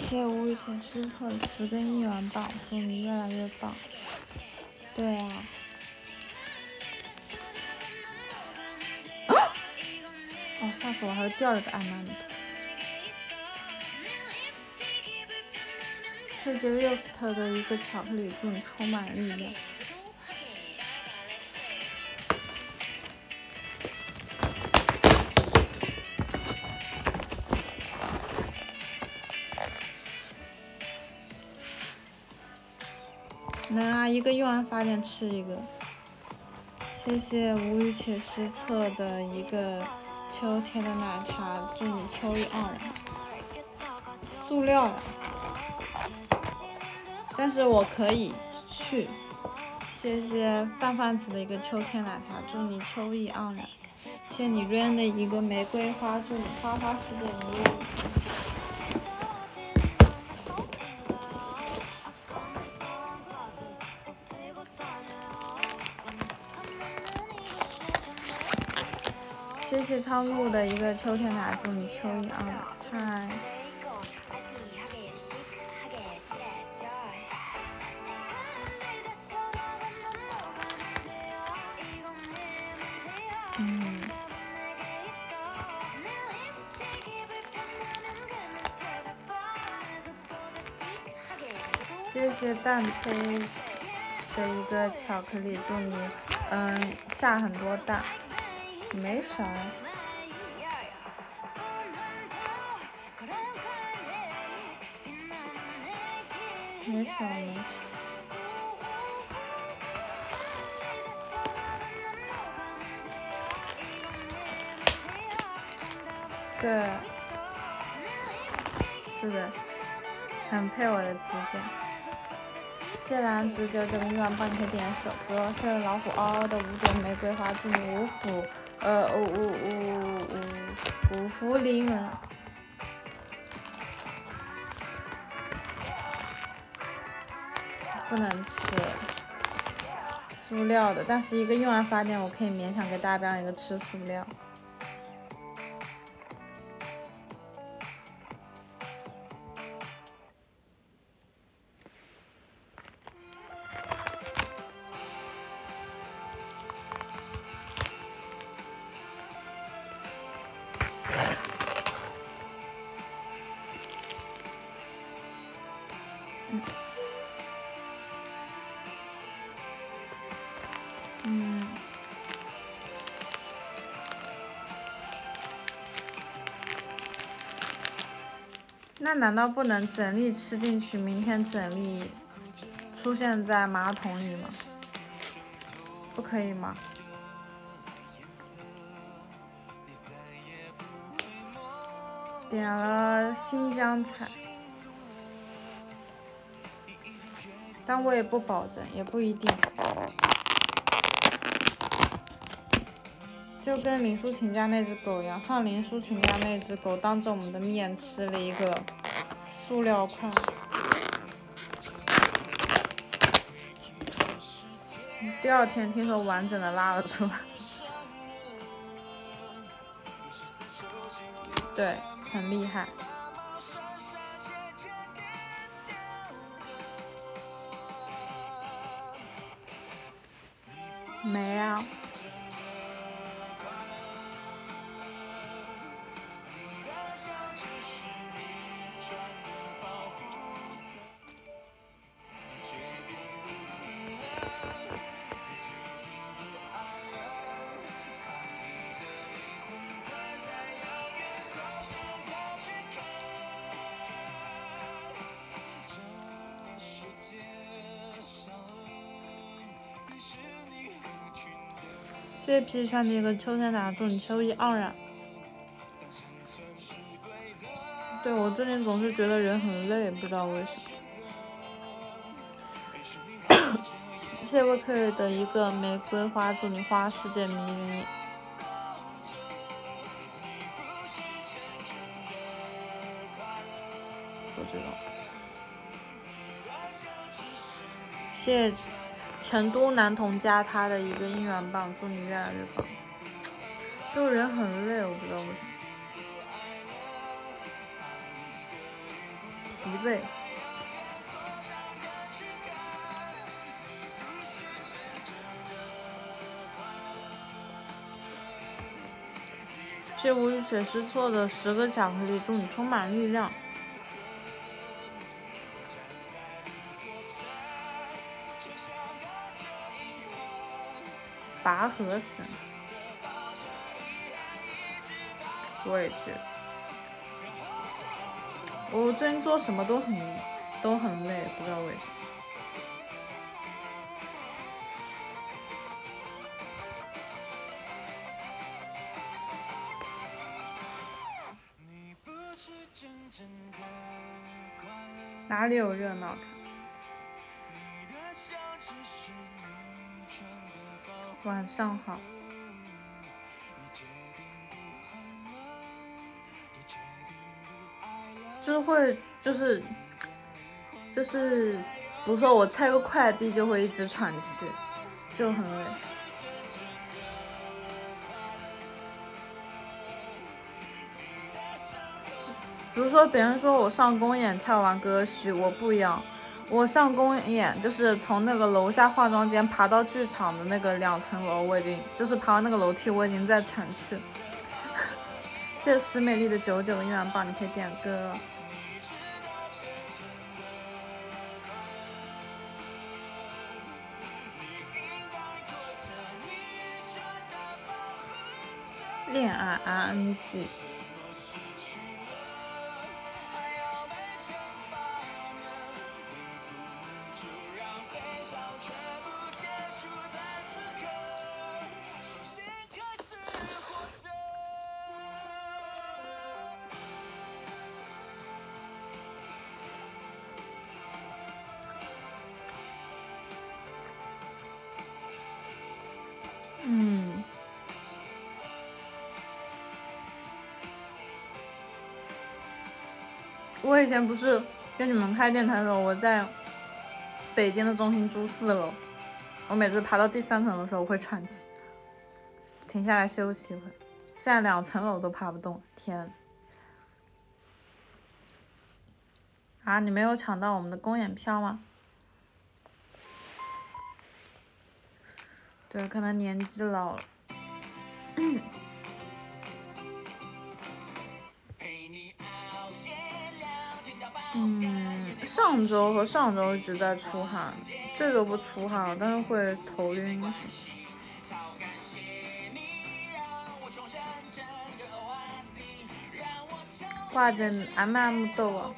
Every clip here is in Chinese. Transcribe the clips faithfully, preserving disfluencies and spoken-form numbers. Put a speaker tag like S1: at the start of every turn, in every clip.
S1: 谢无语且失策十根一元棒，祝你越来越棒。对啊。啊！哦，吓死我，还有第二个安娜的图。谢谢 Roast 的一个巧克力，祝你充满力量。能啊，一个用完发电吃一个。谢谢无语且失策的一个秋天的奶茶，祝你秋意盎然。塑料呀，但是我可以去。谢谢范范子的一个秋天奶茶，祝你秋意盎然。谢谢你 Rain 的一个玫瑰花，祝你花花世界迷人。谢谢汤露的一个秋天奶，祝你秋意盎然。嗨。嗯。谢谢蛋胚的一个巧克力，祝你嗯下很多蛋。没啥。没啥没啥。对。是的，很配我的指甲。谢兰子九九个欲望棒，你可以点首歌。谢谢老虎嗷嗷的五朵玫瑰花，祝你五福呃五五五五五福临门。不能吃塑料的，但是一个用完发电，我可以勉强给大家表演一个吃塑料。嗯。那难道不能整粒吃进去，明天整粒出现在马桶里吗？不可以吗？点了新疆菜，但我也不保证，也不一定。就跟林抒情家那只狗一样，上林抒情家那只狗当着我们的面吃了一个塑料块。第二天听说完整的拉了出来。对，很厉害。没啊。谢谢皮川的一个秋天奶茶，祝你秋意盎然。对，我最近总是觉得人很累，不知道为什么。谢谢威克瑞的一个玫瑰花，祝你花世界迷人眼。就这种。谢谢成都男童家他的一个姻缘棒，祝你越来越棒。就人很累，我不知道为什么。 齐备。谢无语且失错的十个巧克力，祝你充满力量。拔河绳，我也觉得，我最近做什么都很都很累，不知道为什么。哪里有热闹看？晚上好。就是会，就是就是，比如说我拆个快递就会一直喘气，就很累。比如说别人说我上公演跳完歌曲，我不一样，我上公演就是从那个楼下化妆间爬到剧场的那个两层楼，我已经就是爬完那个楼梯，我已经在喘气。谢谢石美丽的九九个愿望棒，你可以点歌。恋爱 I N G。嗯，我以前不是跟你们开电台的时候，我在北京的中心住四楼，我每次爬到第三层的时候我会喘气，停下来休息一会。现在两层楼都爬不动，天！啊，你没有抢到我们的公演票吗？对，可能年纪老了。嗯，上周和上周一直在出汗，这周不出汗了，但是会头晕。挂着 M M 豆啊。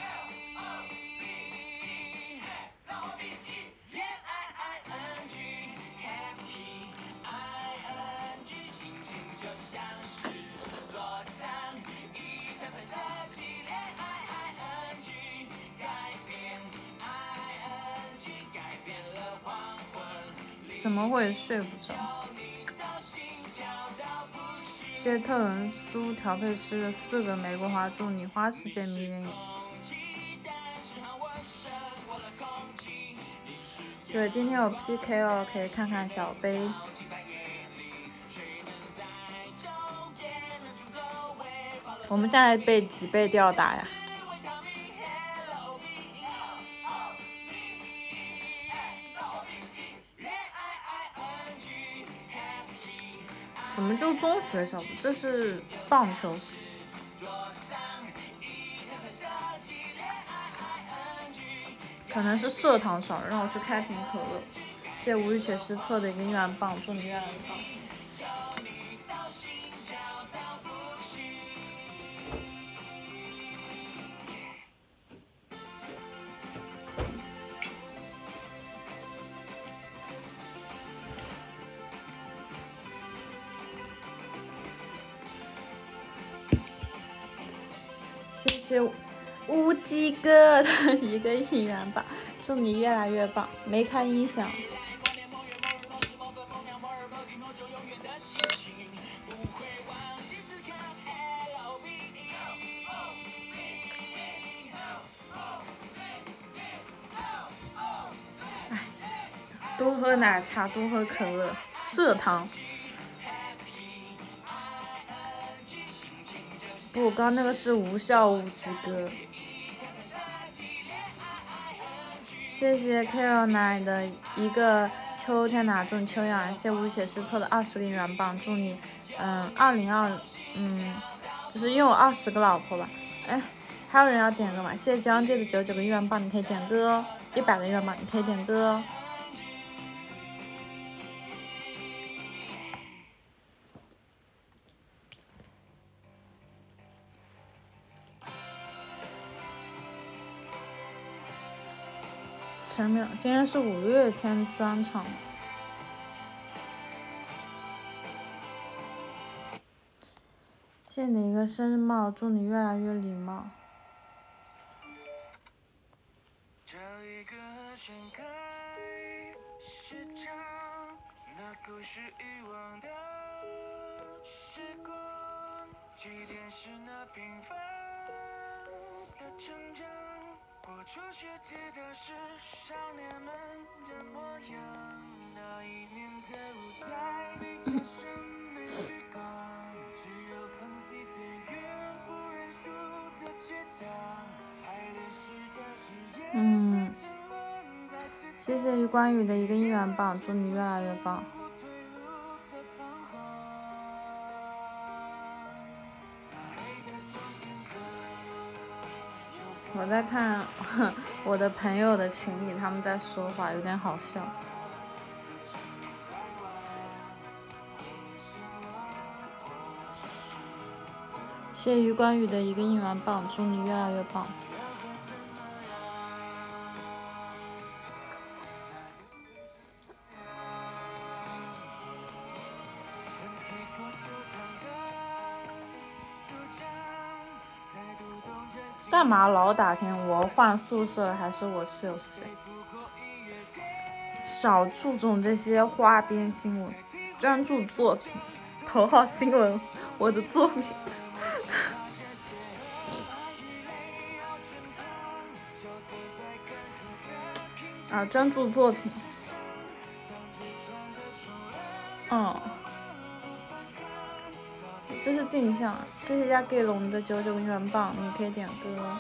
S1: 怎么会睡不着？谢谢特仑苏调配师的四个玫瑰花，祝你花世界迷人眼。对，今天有 P K 哦，可以看看小杯。我们现在被几倍吊打呀？怎么就中学小组？这是棒球。可能是社堂少，让我去开瓶可乐。谢无语且失策的一个愿棒，祝你越来越棒。谢谢乌鸡哥的一个一元吧，祝你越来越棒。没开音响。哎，多喝奶茶，多喝可乐，蔗糖。不，刚那个是无效乌鸡哥。 谢谢 K 奶的一个秋天哪种秋阳，谢无血失策的二十个元棒，祝你嗯二零二嗯就是拥有二十个老婆吧。哎，还有人要点歌吗？谢谢江姐的九九个愿棒，你可以点歌哦，一百个愿棒你可以点歌哦。神庙，今天是五月天专场。谢谢你一个生日帽，祝你越来越礼貌。这一个旋开是场那故事遗忘的时光，起点是那平凡的成长，过初学吉他时少年们的模样，那一年的舞台比这生没时光，只有恒地边缘不认输的倔强，还流逝的誓言。嗯，谢谢余冠宇的一个应援棒，祝你越来越棒。我在看我的朋友的群里，他们在说话，有点好笑。谢谢余冠宇的一个应援棒，祝你越来越棒。干嘛老打听我换宿舍还是我室友是谁？少注重这些花边新闻，专注作品。头号新闻，我的作品。啊，专注作品。嗯，这是镜像。谢谢亚给龙的九九个元棒，你可以点歌。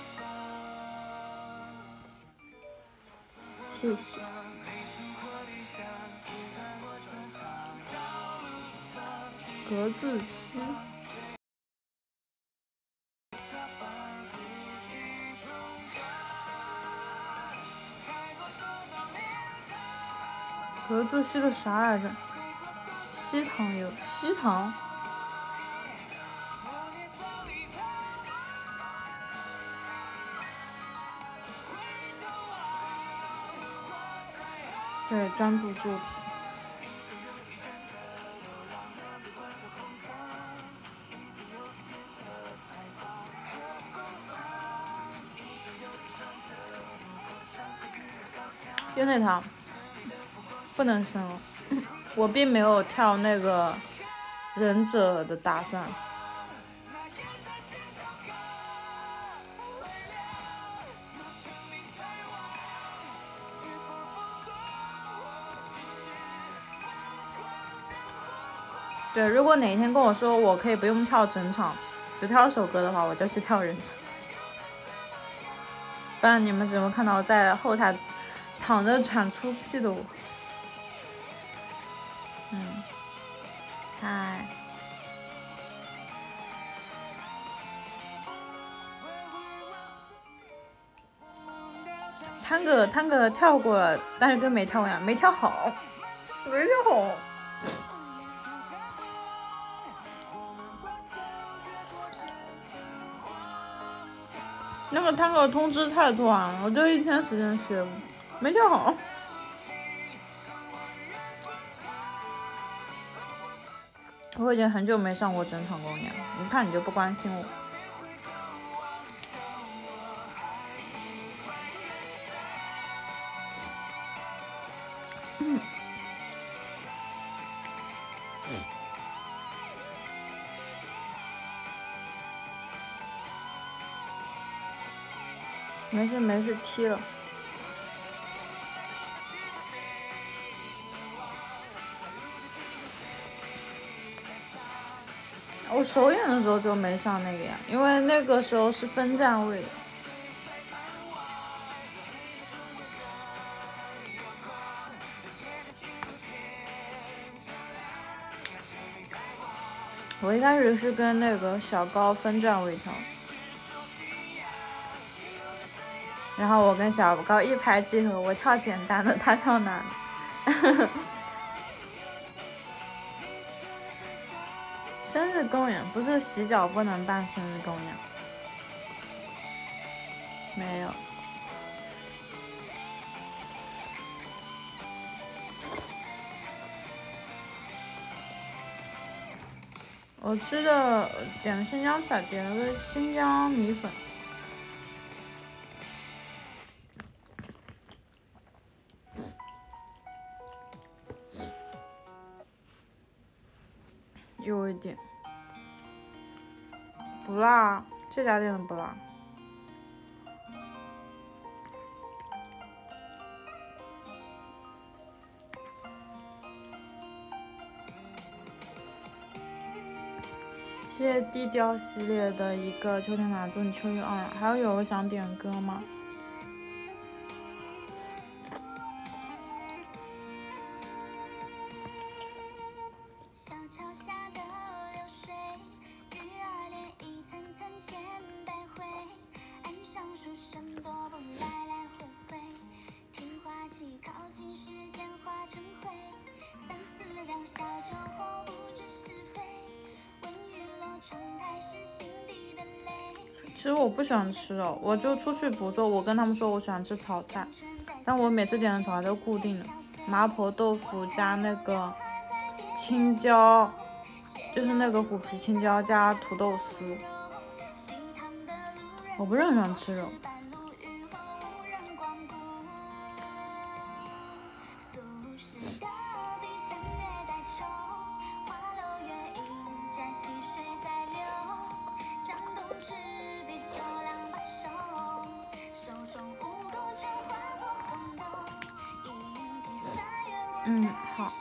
S1: 谢谢。格子期。格子期的啥来着？西塘有西塘。对，专注作品。就那条不能升了，我并没有跳那个忍者的打算。对，如果哪一天跟我说我可以不用跳整场，只跳首歌的话，我就去跳忍者。不然你们只会看到在后台躺着喘粗气的我。嗯，嗨。汤哥，汤哥跳过，但是跟没跳一样，没跳好，没跳好。那个汤哥通知太短了，我就一天时间学，没跳好。我已经很久没上过整场公演了，你看你就不关心我。嗯。没事没事，踢了。我首演的时候就没上那个呀，因为那个时候是分站位的。 我一开始是跟那个小高分站位跳，然后我跟小高一拍即合，我跳简单的，他跳难的。生日公演不是洗脚不能办生日公演，没有。我吃的点新疆菜，点了个新疆米粉。有一点不辣，这家店的不辣。谢谢低调系列的一个秋天马祝你秋意盎然，还有有人想点歌吗？其实我不喜欢吃肉，我就出去捕捉。我跟他们说我喜欢吃炒菜，但我每次点的炒菜都固定的，麻婆豆腐加那个青椒，就是那个虎皮青椒加土豆丝。我不是很喜欢吃肉。嗯，好。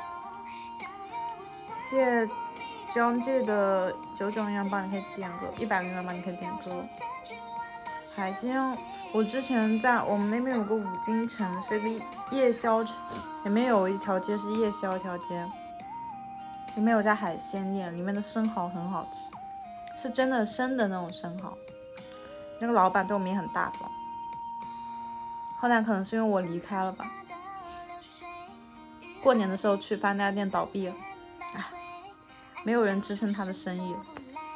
S1: 谢谢江介的九九元帮你可以点歌，一百零元帮你可以点歌。海鲜，我之前在我们那边有个五金城，是个夜宵城，里面有一条街是夜宵一条街，里面有家海鲜店，里面的生蚝很好吃，是真的生的那种生蚝。那个老板对我们也很大方，后来可能是因为我离开了吧，过年的时候去发现那家店倒闭了，唉，没有人支撑他的生意了。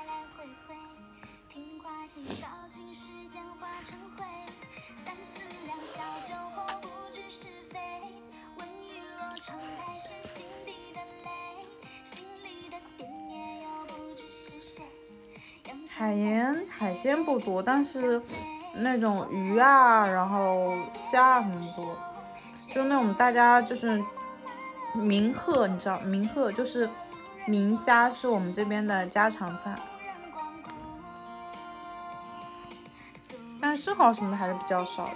S1: 海盐海鲜不多，但是那种鱼啊，然后虾很多，就那种大家就是明鹤，你知道明鹤就是明虾，是我们这边的家常菜，但生蚝什么的还是比较少的。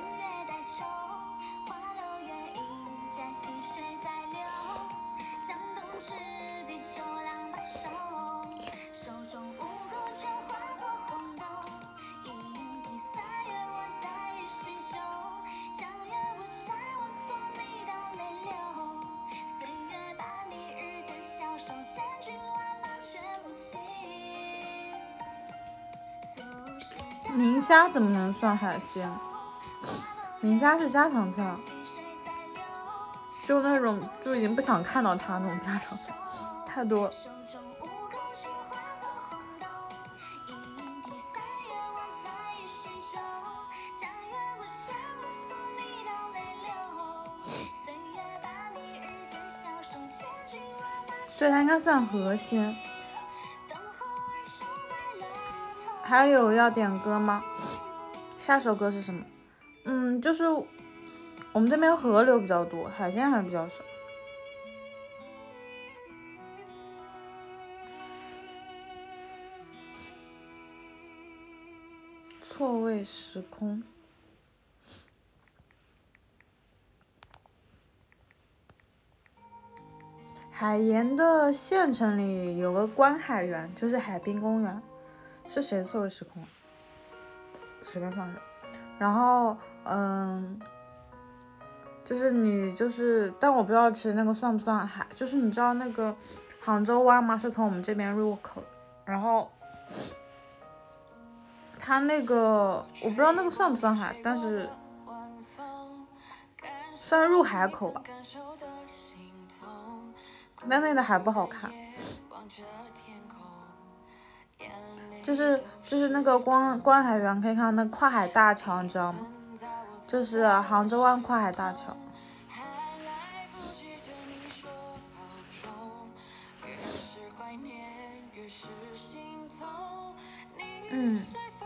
S1: 明虾怎么能算海鲜？明虾是家常菜，就那种就已经不想看到它那种家常菜，太多。所以它应该算河鲜。还有要点歌吗？下首歌是什么？嗯，就是我们这边河流比较多，海鲜还比较少。错位时空。海盐的县城里有个观海园，就是海滨公园，是谁错位时空？随便放着。然后嗯，就是你就是，但我不知道其实那个算不算海，就是你知道那个杭州湾嘛是从我们这边入口，然后它那个我不知道那个算不算海，但是算入海口吧，但那个海不好看，就是就是那个观观海员可以看到那跨海大桥，你知道吗？就是杭州湾跨海大桥。嗯。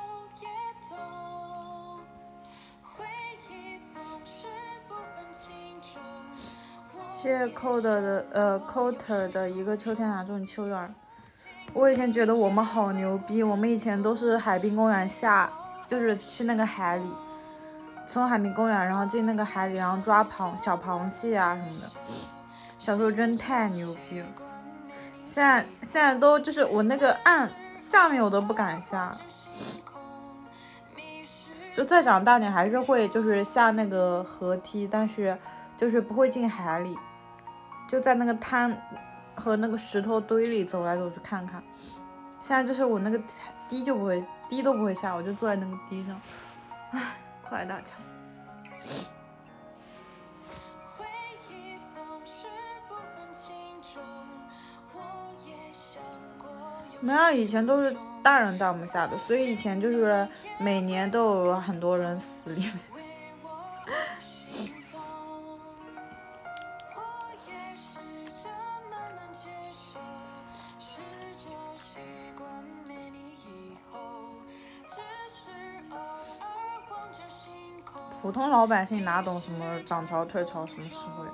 S1: 谢寇的呃 Coter 的一个秋天拿中秋园。我以前觉得我们好牛逼，我们以前都是海滨公园下，就是去那个海里，从海滨公园然后进那个海里，然后抓螃小螃蟹啊什么的。小时候真太牛逼了，现在现在都就是我那个岸下面我都不敢下，就再长大点还是会就是下那个河堤，但是就是不会进海里，就在那个滩和那个石头堆里走来走去看看。现在就是我那个堤就不会，堤都不会下，我就坐在那个堤上，唉，跨海大桥。没有，以前都是大人带我们下的，所以以前就是每年都有很多人死里面。普通老百姓哪懂什么涨潮退潮什么时候呀？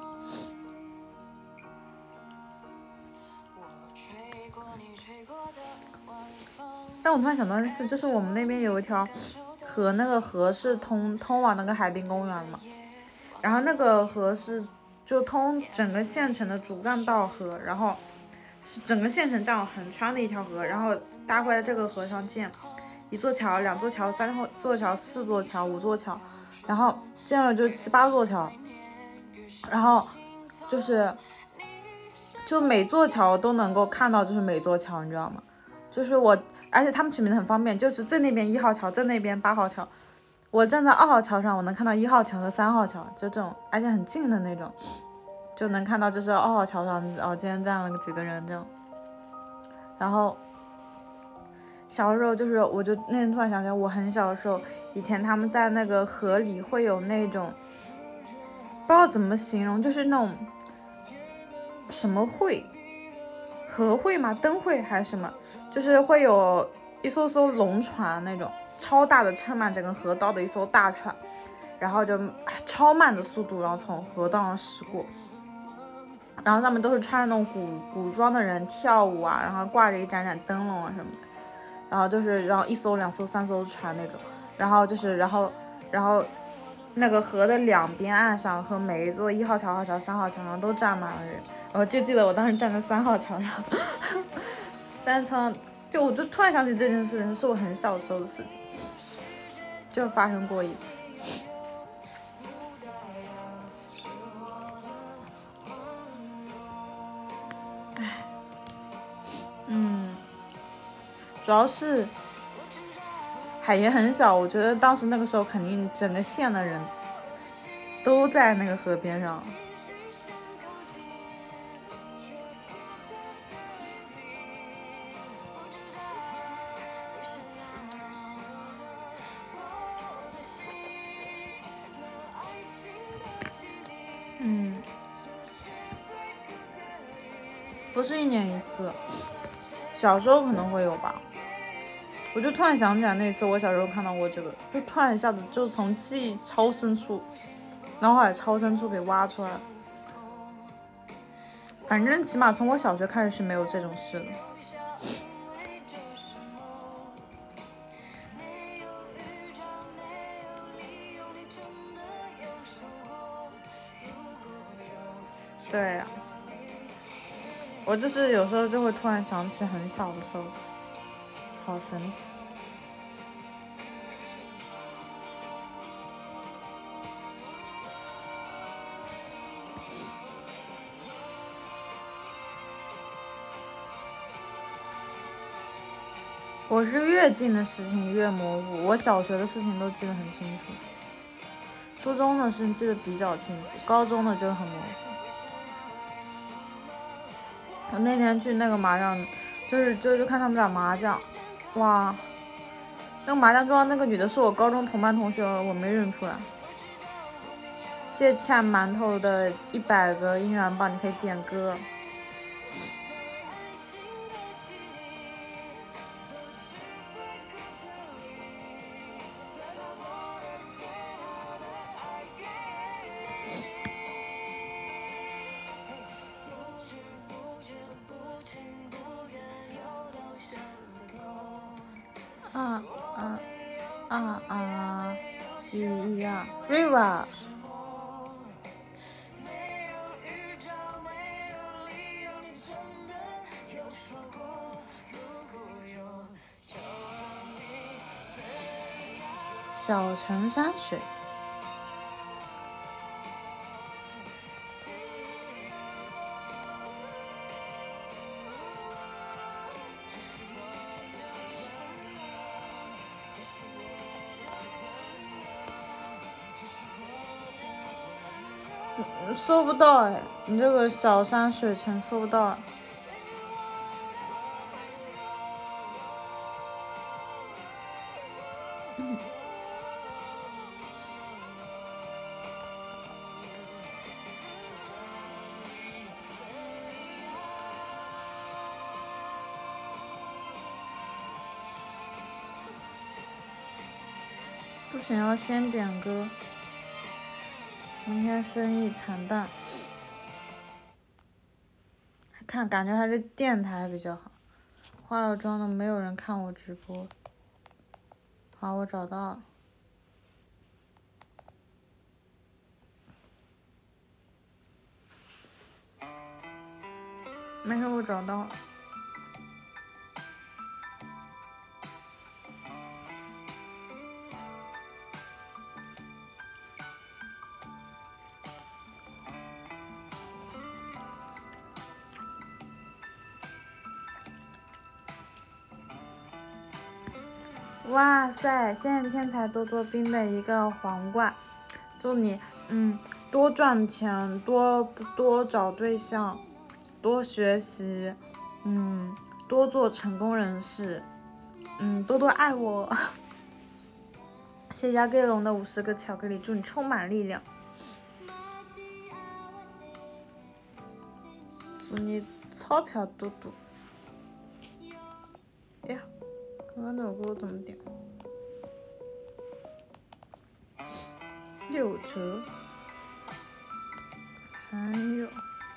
S1: 但我突然想到的是，就是我们那边有一条河，那个河是通通往那个海滨公园嘛，然后那个河是就通整个县城的主干道河，然后是整个县城这样横穿的一条河，然后大家会在这个河上建一座桥、两座桥、三座桥、四座桥、五座桥，然后建了就七八座桥，然后就是就每座桥都能够看到，就是每座桥，你知道吗？就是我，而且他们取名的很方便，就是最那边一号桥，在那边八号桥，我站在二号桥上，我能看到一号桥和三号桥，就这种，而且很近的那种，就能看到就是二号桥上，哦，今天站了几个人这样。然后小时候就是，我就那天突然想起来，我很小的时候，以前他们在那个河里会有那种，不知道怎么形容，就是那种什么会。河会吗？灯会还是什么？就是会有一艘艘龙船那种超大的撑满整个河道的一艘大船，然后就超慢的速度，然后从河道上驶过，然后上面都是穿着那种古古装的人跳舞啊，然后挂着一盏盏灯笼啊什么的，然后就是然后一艘两艘三艘船那种，然后就是然后然后那个河的两边岸上和每一座一号桥、二号桥、三号桥上都站满了人。我就记得我当时站在三号桥上，但是从就我就突然想起这件事情，是我很小时候的事情，就发生过一次。唉，嗯，主要是海也很小，我觉得当时那个时候肯定整个县的人都在那个河边上。嗯，不是一年一次，小时候可能会有吧。我就突然想起来那次我小时候看到过这个，就突然一下子就从记忆超深处，脑海超深处给挖出来了。反正起码从我小学开始是没有这种事的。对呀、啊，我就是有时候就会突然想起很小的时候，好神奇。 我是越近的事情越模糊，我小学的事情都记得很清楚，初中的事情记得比较清楚，高中的就很模糊。我那天去那个麻将，就是就就看他们打麻将，哇，那个麻将桌上那个女的是我高中同班同学，我没认出来。谢欠馒头的一百个应援棒，你可以点歌。啊啊啊啊！一一啊 ，River。小城山水。搜不到哎，你这个小山水城搜不到。不行，要先点歌。今天生意惨淡。看，感觉还是电台比较好。化了妆的没有人看我直播。好，我找到了。没事，我找到了。哇塞，现在天才多多冰的一个皇冠，祝你嗯多赚钱，多多找对象，多学习，嗯多做成功人士，嗯多多爱我。谢谢盖龙的五十个巧克力，祝你充满力量，祝你钞票多多。哎呀，刚刚那首歌我怎么点？六折，还有。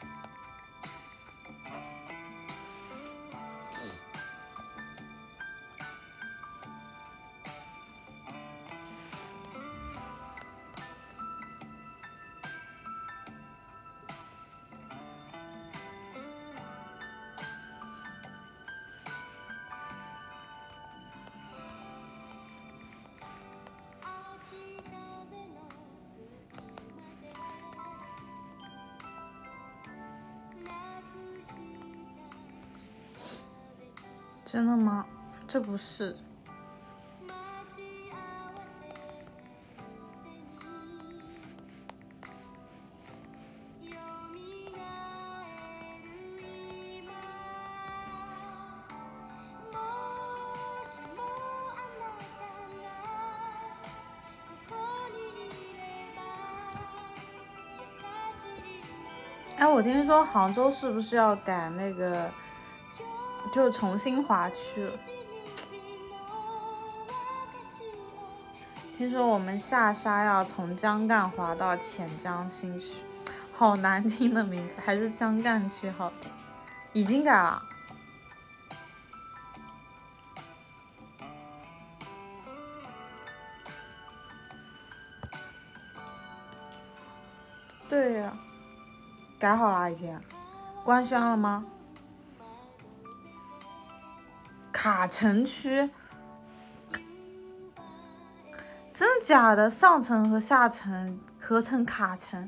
S1: 真的吗？这不是。哎，我听说杭州是不是要改那个，就重新划区了？听说我们下沙要从江干划到潜江新区，好难听的名字，还是江干区好听。已经改了。对呀、啊，改好了已经，官宣了吗？卡城区。真的假的？上城和下城合成卡城？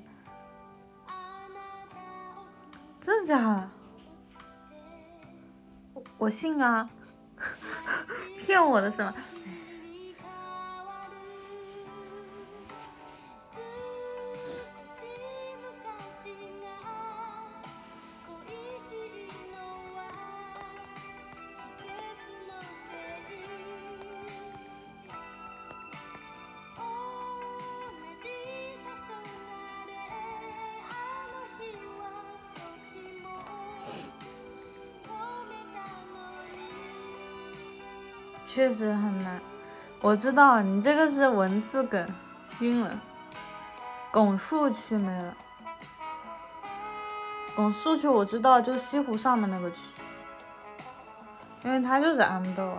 S1: 真的假的？我信啊！ 骗我的是吗？确实很难，我知道你这个是文字梗，晕了。拱墅区没了，拱墅区我知道，就是西湖上面那个区，因为它就是 M 豆啊。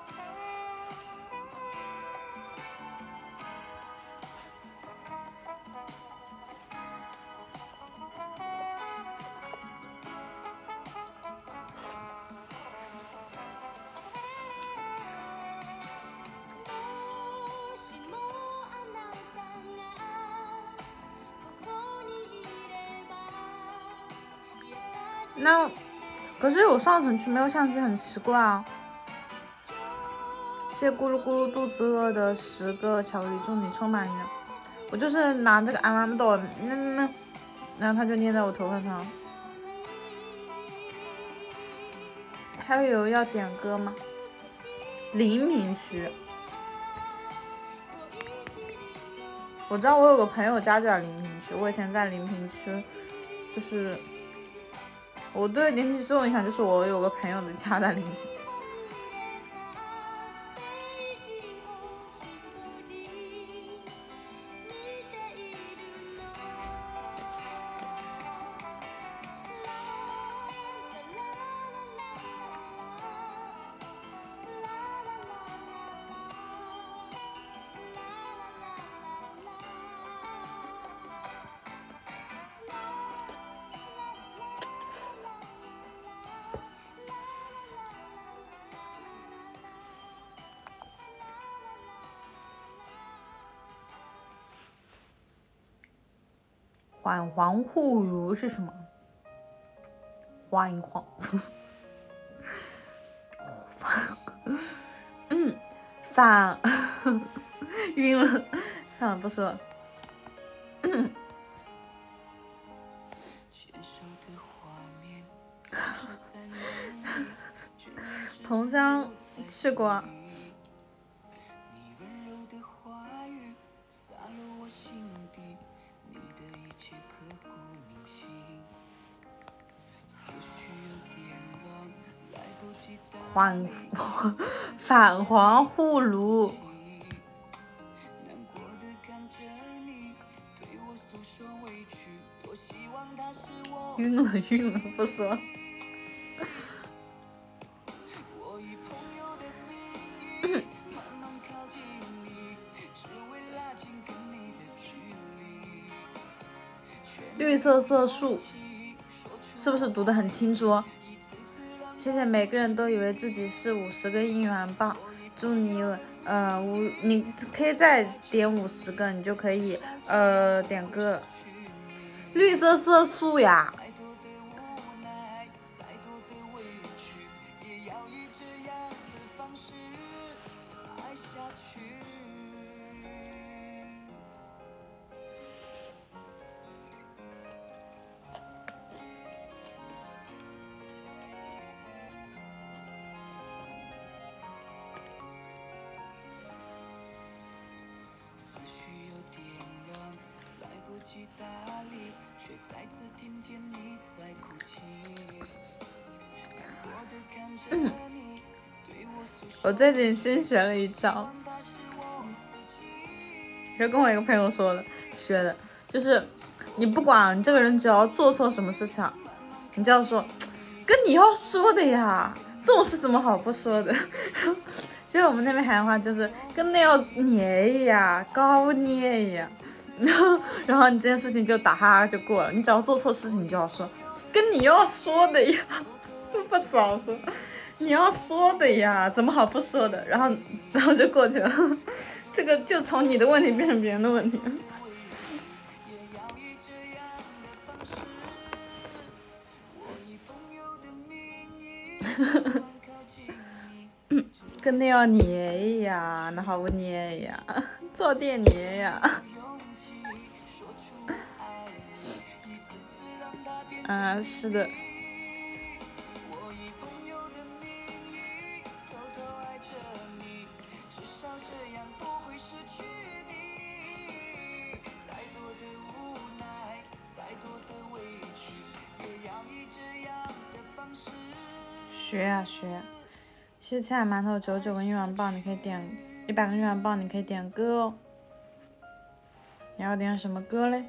S1: 那可是有上城区没有相机很奇怪啊。谢咕噜咕噜肚子饿的十个巧克力，祝你充满了。我就是拿这个 M M 豆，那那，然后它就粘在我头发上。还有要点歌吗？临平区，我知道我有个朋友家就在临平区，我以前在临平区，就是我对临平区最有印象就是我有个朋友的家在临平区。缓黄护如是什么？缓黄，嗯，反晕了，算了不说了。桐乡去过。缓反黄护炉。晕了晕了，不说。绿色色素是不是读得很清楚？谢谢每个人都以为自己是五十个应援棒，祝你呃五你可以再点五十个，你就可以呃点个绿色色素呀。嗯，我最近新学了一招，就跟我一个朋友说的，学的，就是你不管这个人只要做错什么事情，你就要说，跟你要说的呀，这种事怎么好不说的？就我们那边喊的话就是跟那要捏呀，高捏呀，然后然后你这件事情就打哈就过了。你只要做错事情，你就要说，跟你要说的呀，不早说，你要说的呀，怎么好不说的？然后然后就过去了，这个就从你的问题变成别人的问题。 跟那要捏呀，那好不捏呀，坐垫捏呀。啊，是的。学呀学，吃菜馒头九十九个英元棒，你可以点一百个英元棒，你可以点歌哦。你要点什么歌嘞？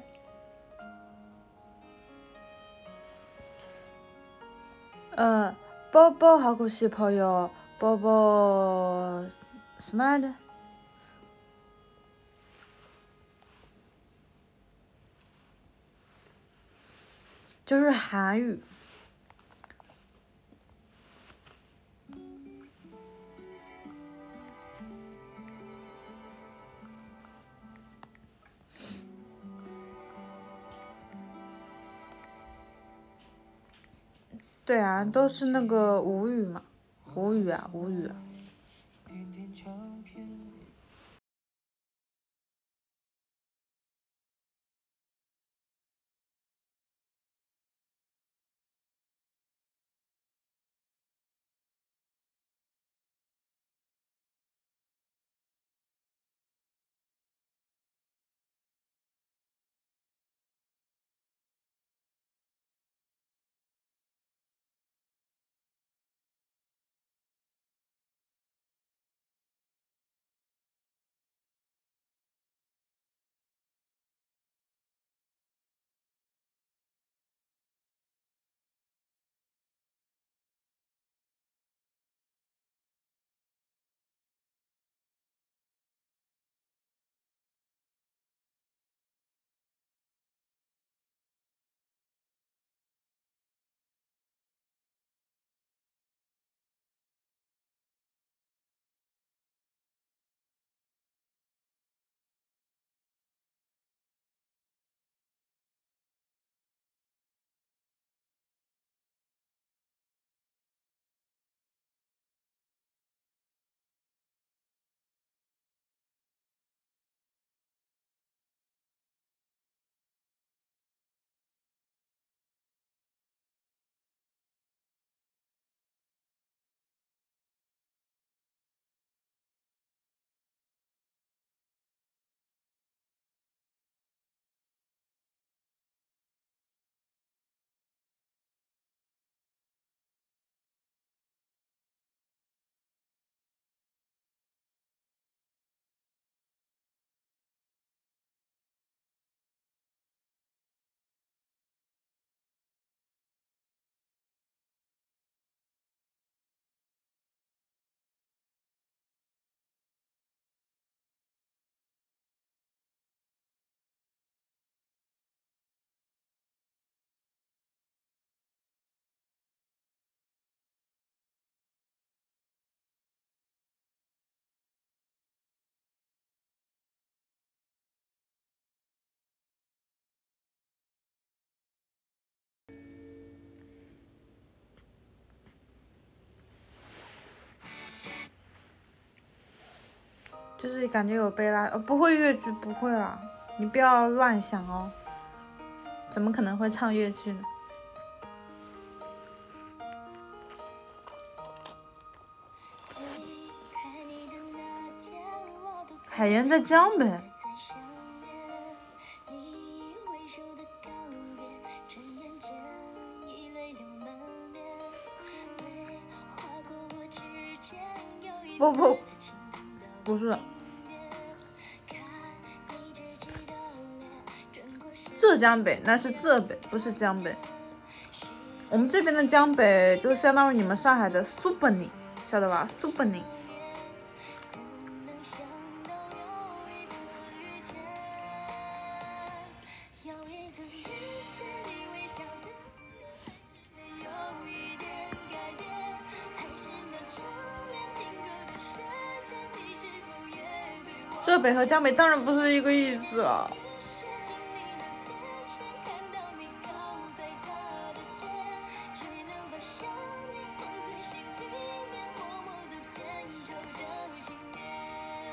S1: 呃，宝宝하고 싶어요，宝宝什么来着？就是韩语。对啊，都是那个吴语嘛，吴语啊，吴语啊。就是感觉有被拉，呃，不会越剧不会啦，你不要乱想哦，怎么可能会唱越剧呢？海盐在江北。不不，不是。浙江北那是浙北，不是江北。我们这边的江北就相当于你们上海的苏北宁，晓得吧？苏北宁。浙北和江北当然不是一个意思了。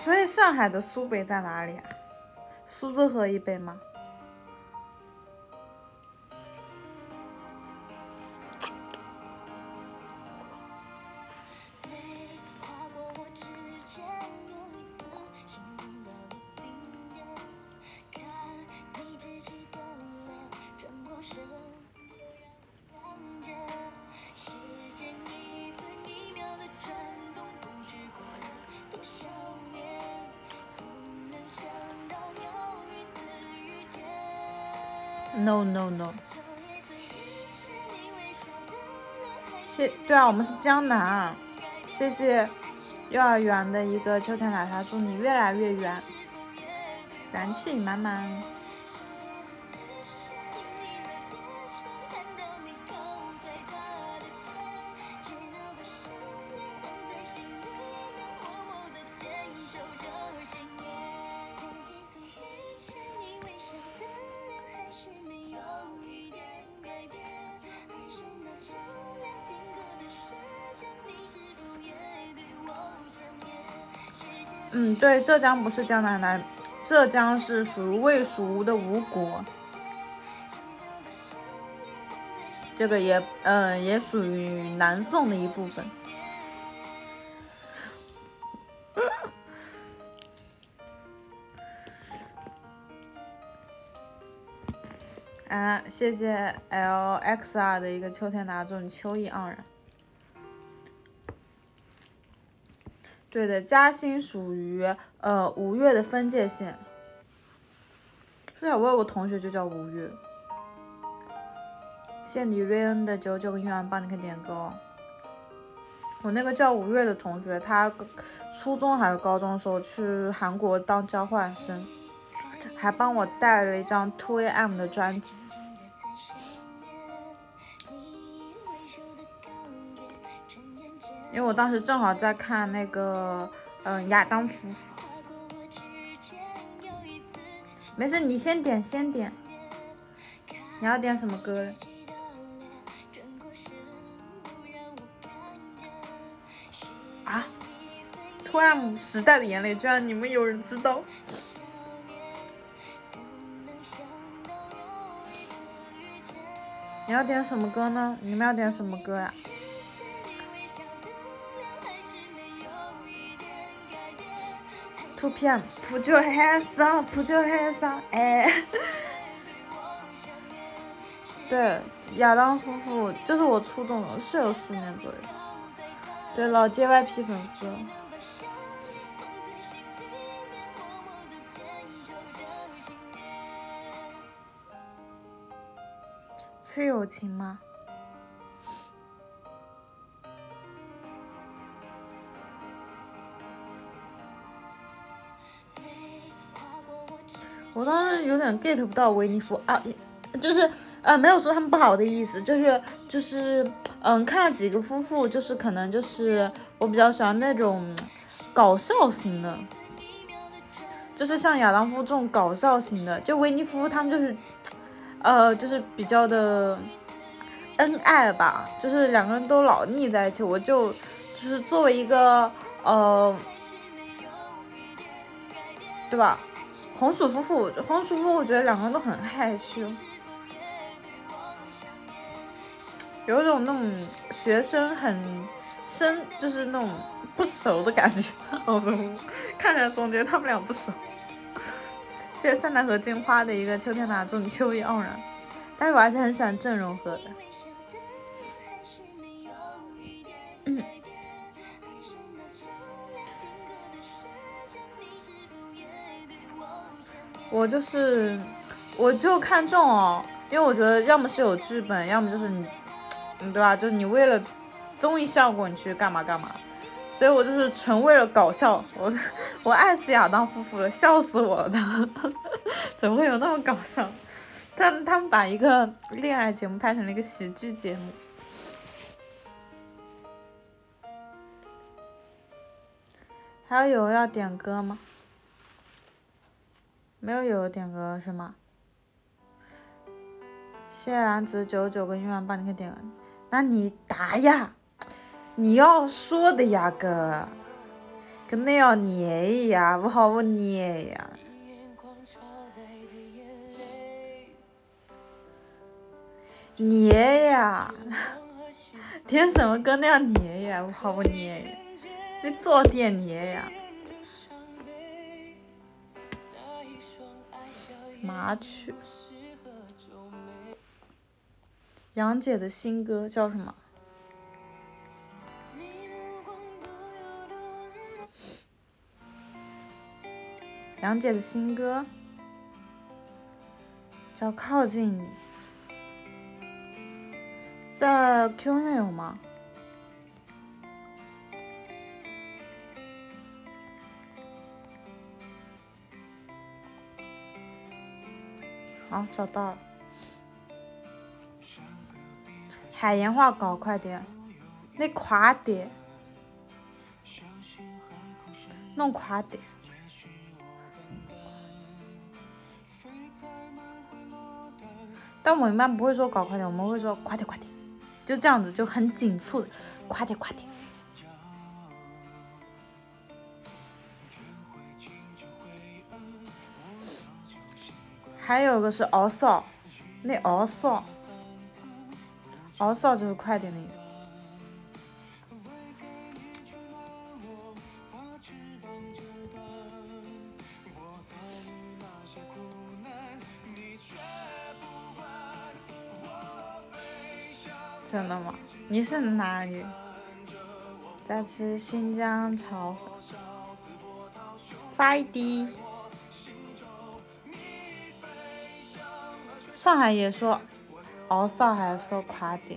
S1: 所以上海的苏北在哪里啊？苏州河以北吗？No no no。谢，对啊，我们是江南啊。谢谢幼儿园的一个秋天奶茶，祝你越来越圆，元气满满。嗯，对，浙江不是江南南，浙江是属于魏蜀吴的吴国，这个也呃也属于南宋的一部分。啊，谢谢 L X R 的一个秋天拿中，秋意盎然。对的，嘉兴属于呃吴越的分界线。是啊，我有个同学就叫吴越。谢谢你瑞恩的九九个愿望帮你看点歌哦。我那个叫吴越的同学，他初中还是高中的时候去韩国当交换生，还帮我带了一张 two A M 的专辑。因为我当时正好在看那个嗯亚当夫妇。没事，你先点先点。你要点什么歌？啊 two A M 时代的眼泪，居然你们有人知道。你要点什么歌呢？你们要点什么歌呀？two P M Put your hands up Put your hands up 哎对，亚当夫妇就是我初中的，是有十年左右。对，老 J Y P 粉丝。崔友琴吗？我当时有点 get 不到维尼夫啊，就是呃没有说他们不好的意思，就是就是嗯看了几个夫妇，就是可能就是我比较喜欢那种搞笑型的，就是像亚当夫这种搞笑型的，就维尼夫他们就是呃就是比较的恩爱吧，就是两个人都老腻在一起，我就就是作为一个呃对吧？红薯夫妇，红薯夫妇我觉得两个人都很害羞，有一种那种学生很生，就是那种不熟的感觉。红薯夫妇看起来总觉得他们俩不熟。谢谢三南河金花的一个秋天拿中秋意盎然，但是我还是很喜欢郑容和的。嗯我就是我就看中哦，因为我觉得要么是有剧本，要么就是你嗯对吧，就是你为了综艺效果你去干嘛干嘛，所以我就是纯为了搞笑，我我爱死亚当夫妇了，笑死我了。怎么会有那么搞笑？他他们把一个恋爱节目拍成了一个喜剧节目。还有有要点歌吗？没有有点歌是吗？谢谢兰子九九个愿望帮你可以点歌，那你答呀，你要说的呀哥， 跟你要捏呀，不好我捏呀。捏呀，点什么歌那样捏呀，不好我捏呀，你早点捏呀。麻雀。杨姐的新歌叫什么？杨姐的新歌叫《靠近你》，在 Q Q 上有吗？好，找到了。海盐话搞快点，你快点，弄快点。但我们一般不会说搞快点，我们会说快点快点，就这样子，就很紧促的，快点快点。还有个是熬扫，那熬扫，熬扫就是快点的意思。真的吗？你是哪里？在吃新疆炒粉。快滴。上海也说熬扫还是说快点？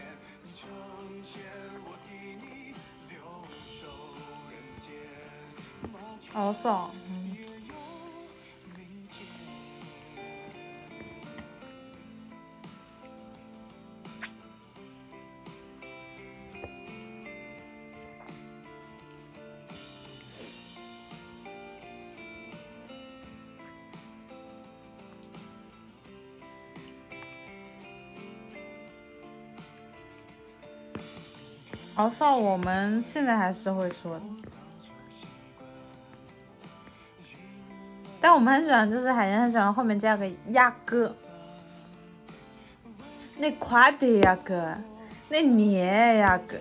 S1: 熬扫，嗯。熬扫我们现在还是会说的，但我们很喜欢，就是海盐很喜欢后面加个呀哥，你快点呀哥，你捏呀哥，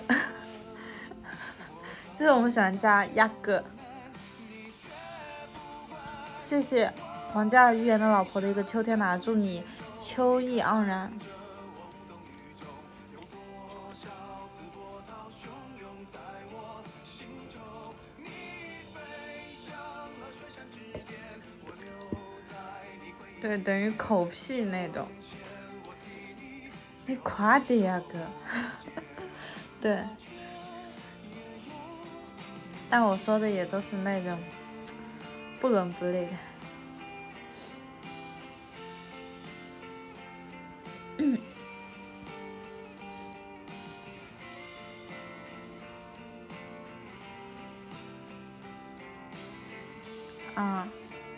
S1: 就是我们喜欢加呀哥。谢谢王家预言的老婆的一个秋天拿，祝你秋意盎然。对，等于口屁那种。你快点呀哥。对。但我说的也都是那种不伦不类的。啊。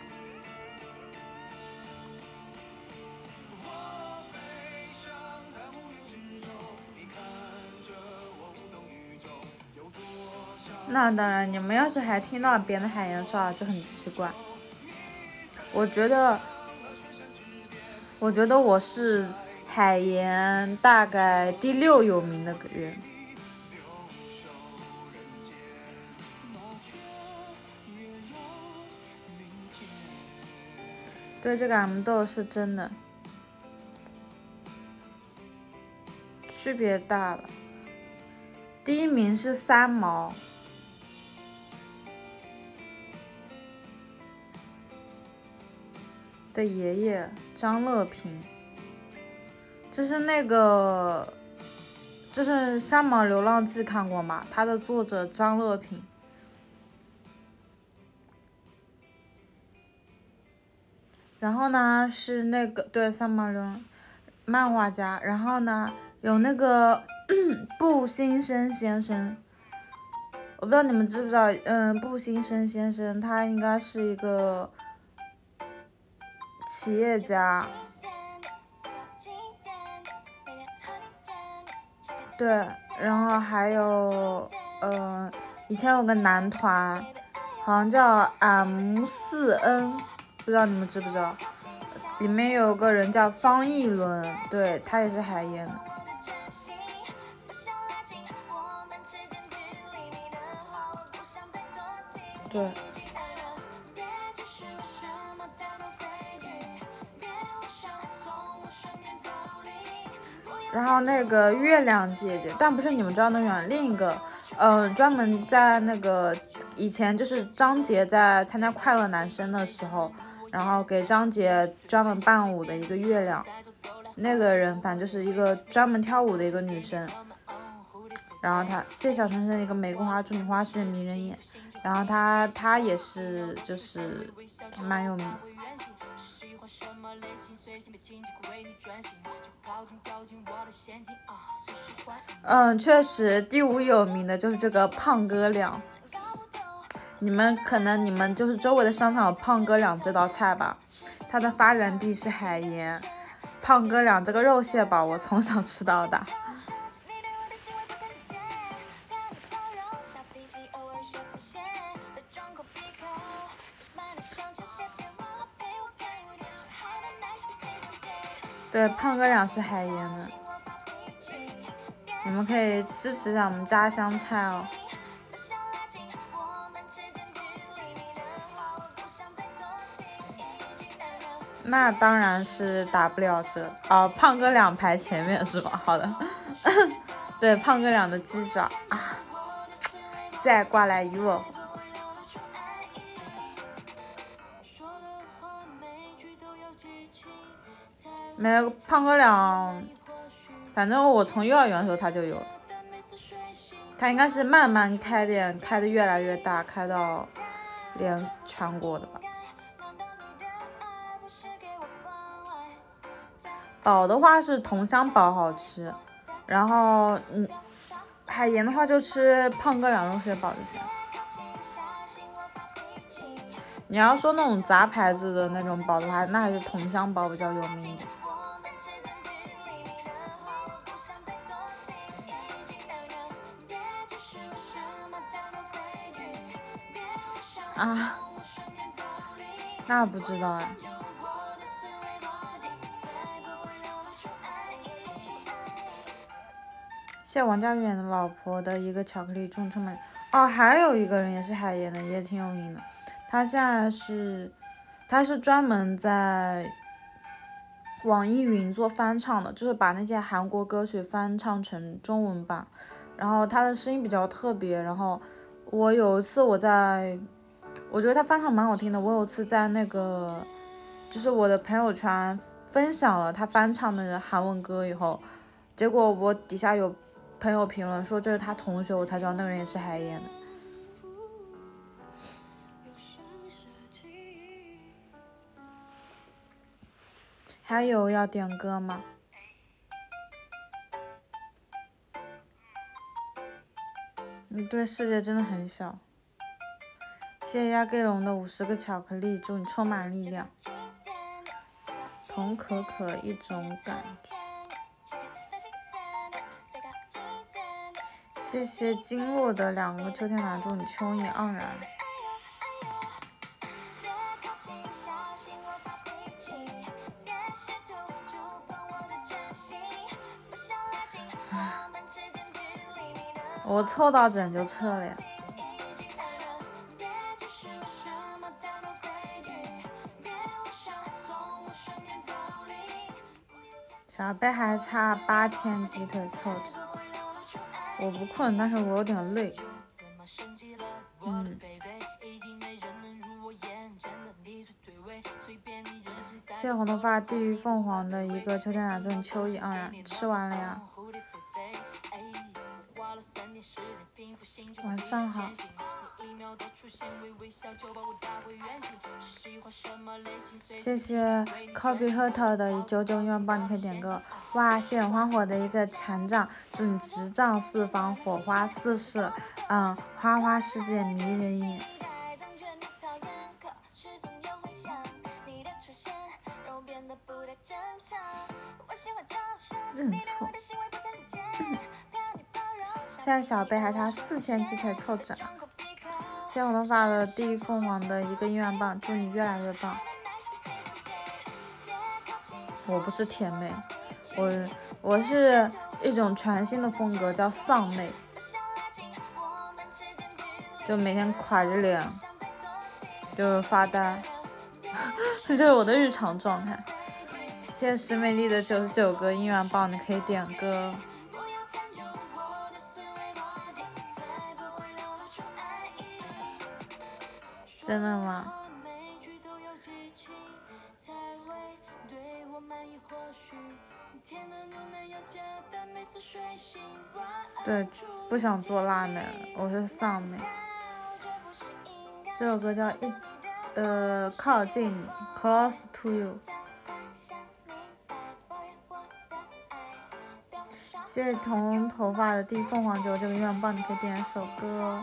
S1: 那当然，你们要是还听到别的海盐说啊，就很奇怪。我觉得，我觉得我是海盐大概第六有名的人。对，这个俺们豆是真的，区别大了。第一名是三毛。的爷爷张乐平，就是那个，就是《三毛流浪记》看过吗？它的作者张乐平。然后呢是那个对三毛流浪漫画家，然后呢有那个布新生先生，我不知道你们知不知道，嗯，布新生先生他应该是一个企业家。对，然后还有，呃，以前有个男团好像叫 M 四 N， 不知道你们知不知道？里面有个人叫方逸伦，对，他也是海燕的。对。然后那个月亮姐姐，但不是你们知道那个另一个，嗯、呃，专门在那个以前就是张杰在参加快乐男生的时候，然后给张杰专门伴舞的一个月亮，那个人反正就是一个专门跳舞的一个女生，然后她谢小晨是一个玫瑰花祝你花谢迷人眼，然后她她也是就是蛮有名。嗯，确实第五有名的就是这个胖哥俩，你们可能你们就是周围的商场有胖哥俩这道菜吧，它的发源地是海盐，胖哥俩这个肉蟹堡我从小吃到大。对，胖哥俩是海盐的，你们可以支持一下我们家乡菜哦。那当然是打不了折哦，胖哥俩排前面是吧？好的，对，胖哥俩的鸡爪啊，再挂来一握。没有胖哥俩，反正我从幼儿园的时候他就有，他应该是慢慢开店，开的越来越大，开到连全国的吧。堡的话是同乡堡好吃，然后嗯，海盐的话就吃胖哥俩肉蟹堡就行。你要说那种杂牌子的那种堡的话，那还是同乡堡比较有名的。啊，那不知道哎。谢王家远的老婆的一个巧克力中充满哦，还有一个人也是海盐的，也挺有名的。他现在是，他是专门在网易云做翻唱的，就是把那些韩国歌曲翻唱成中文版，然后他的声音比较特别。然后我有一次我在，我觉得他翻唱蛮好听的。我有一次在那个，就是我的朋友圈分享了他翻唱的韩文歌以后，结果我底下有朋友评论说这是他同学，我才知道那个人也是海燕的。还有要点歌吗？你对世界真的很小。谢谢亚盖龙的五十个巧克力，祝你充满力量。同可可一种感觉。谢谢金落的两个秋天蓝，祝你秋意盎然。我凑到整就撤了呀。小贝还差八天鸡腿凑着。我不困，但是我有点累。嗯。谢红头发地狱凤凰的一个秋天蓝，祝你秋意盎然。吃完了呀。晚上好。谢谢 Copy Herter 的九九愿帮你可以点歌。哇，谢很花火的一个船长，祝你执仗四方，火花四射，嗯，花花世界迷人眼。认错。嗯、现在小贝还差四千鸡腿凑整。 谢红头发的地凤凰的一个音乐棒，祝你越来越棒。我不是甜妹，我我是一种全新的风格，叫丧妹，就每天垮着脸，就是发呆，这是我的日常状态。谢谢石美丽的九十九个音乐棒，你可以点歌。真的吗？对，不想做辣妹了，我是丧妹。这首歌叫一呃靠近你 ，Close to you。谢谢红头发的地凤凰九这个愿望棒，你可以点一首歌哦。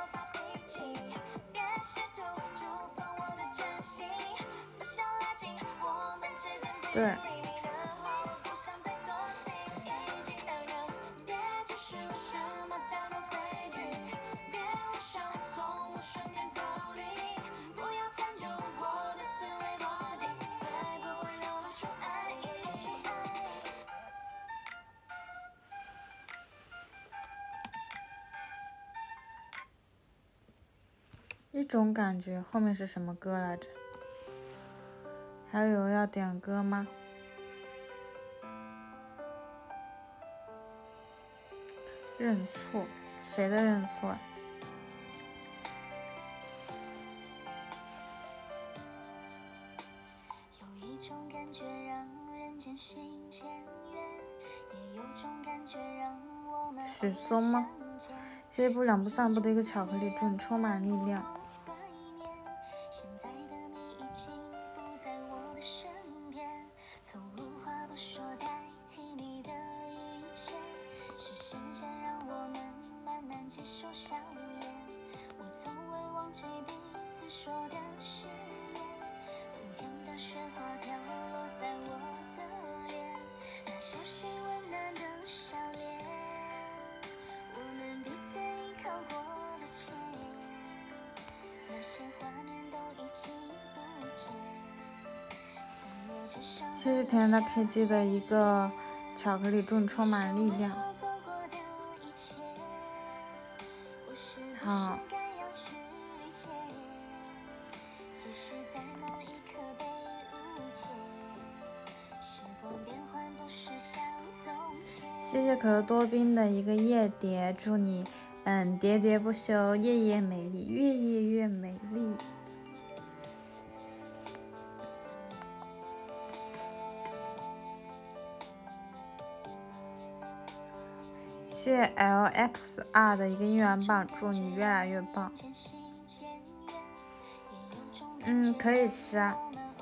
S1: 对。一种感觉，后面是什么歌来着？还有要点歌吗？认错，谁的认错啊？有一种感觉让人渐行渐远，也有种感觉让我们许嵩吗？谢谢不两不散步的一个巧克力，祝你充满力量。谢谢甜的 K G 的一个巧克力，祝你充满力量。好。谢谢可乐多冰的一个夜蝶，祝你嗯喋喋不休，夜夜美丽，越夜越美丽。谢谢 L X R 的一个音乐棒，祝你越来越棒。嗯，可以吃啊。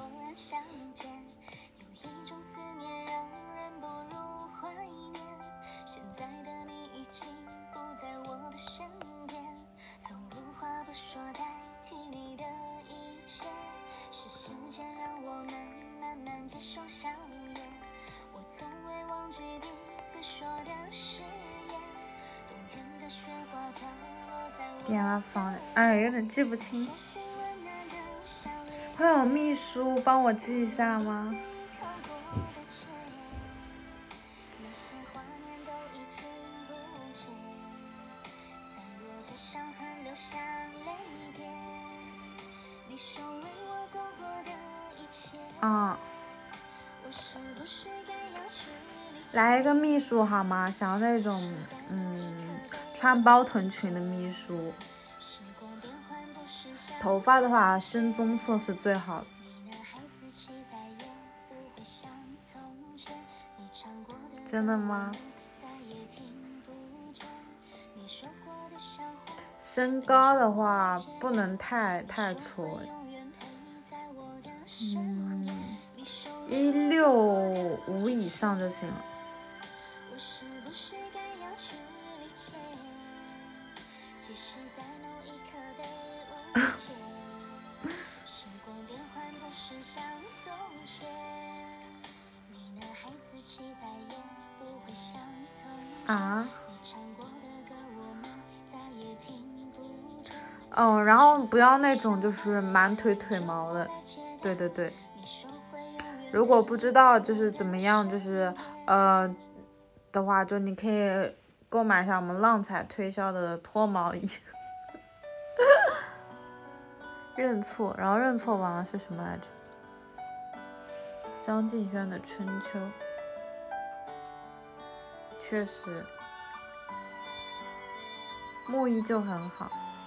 S1: 点了房，哎，有点记不清。会有秘书帮我记一下吗？啊。来一个秘书好吗？想要那种嗯穿包臀裙的秘书。头发的话，深棕色是最好的。真的吗？身高的话不能太太粗，嗯，一六五以上就行了。啊？ 嗯，然后不要那种就是满腿腿毛的，对对对。如果不知道就是怎么样就是呃的话，就你可以购买一下我们浪彩推销的脱毛仪。认错，然后认错完了是什么来着？张敬轩的春秋，确实，木依旧很好。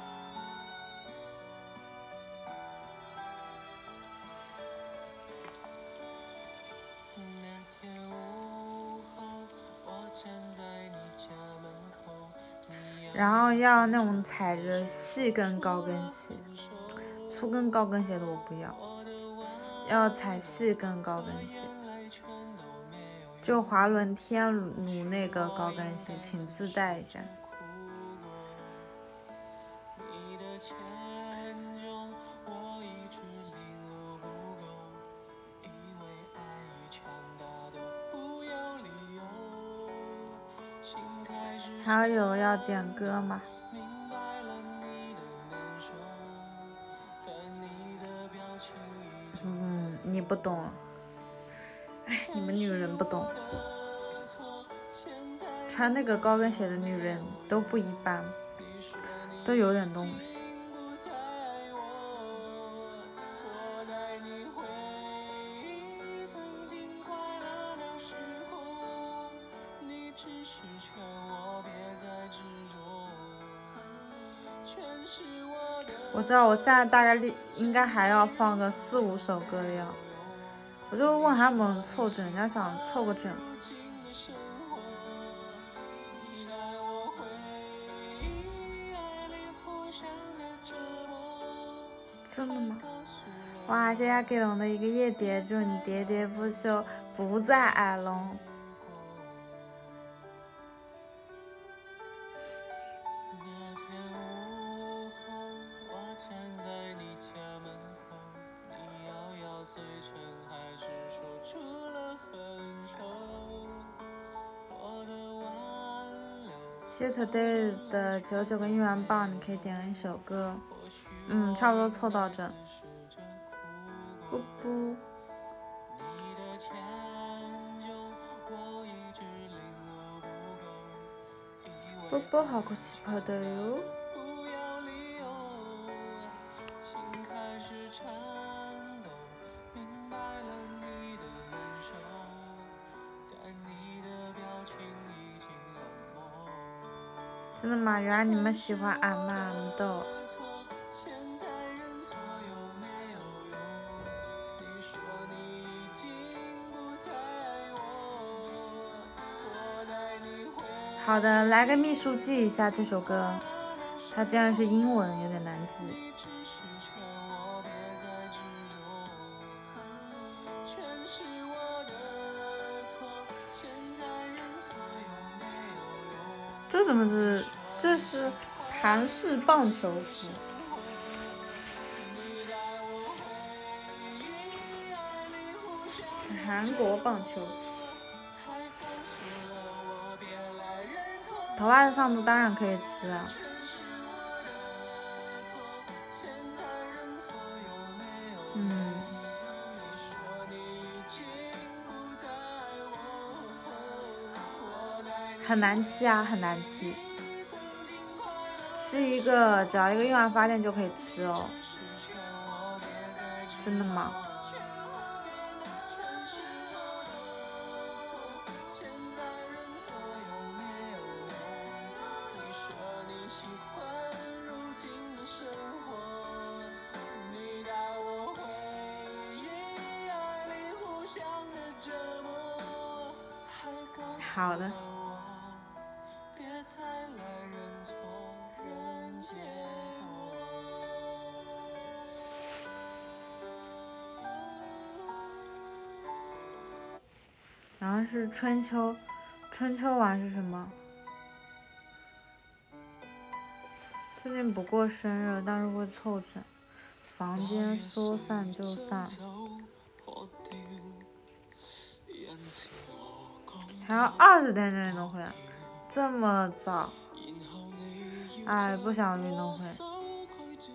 S1: 然后要那种踩着细跟高跟鞋，粗跟高跟鞋的我不要，要踩细跟高跟鞋。就华伦天奴那个高跟鞋，请自带一下。还有要点歌吗？嗯，你不懂，哎，你们女人不懂，穿那个高跟鞋的女人都不一般，都有点东西。我知道我现在大概率应该还要放个四五首歌的样子，我就问还有没有人凑整，人家想凑个整。真的吗？哇，谢谢给龙的一个夜蝶，祝你喋喋不休，不再矮龙。谢 today 的九九个应援棒，你可以点一首歌。嗯，差不多凑到这。不不。波波하고 싶어요。真的吗？原来你们喜欢俺们俺们的。好的，来个秘书记一下这首歌，它竟然是英文，有点难记。这怎么是？这是韩式棒球服。韩国棒球服。头发上的当然可以吃啊。嗯。很难吃啊，很难吃。吃一个，只要一个用完发电就可以吃哦。真的吗？好的。然后是春秋，春秋完是什么？最近不过生日，但是会凑整。房间说散就散。还要二十点点运动会，这么早？哎，不想运动会。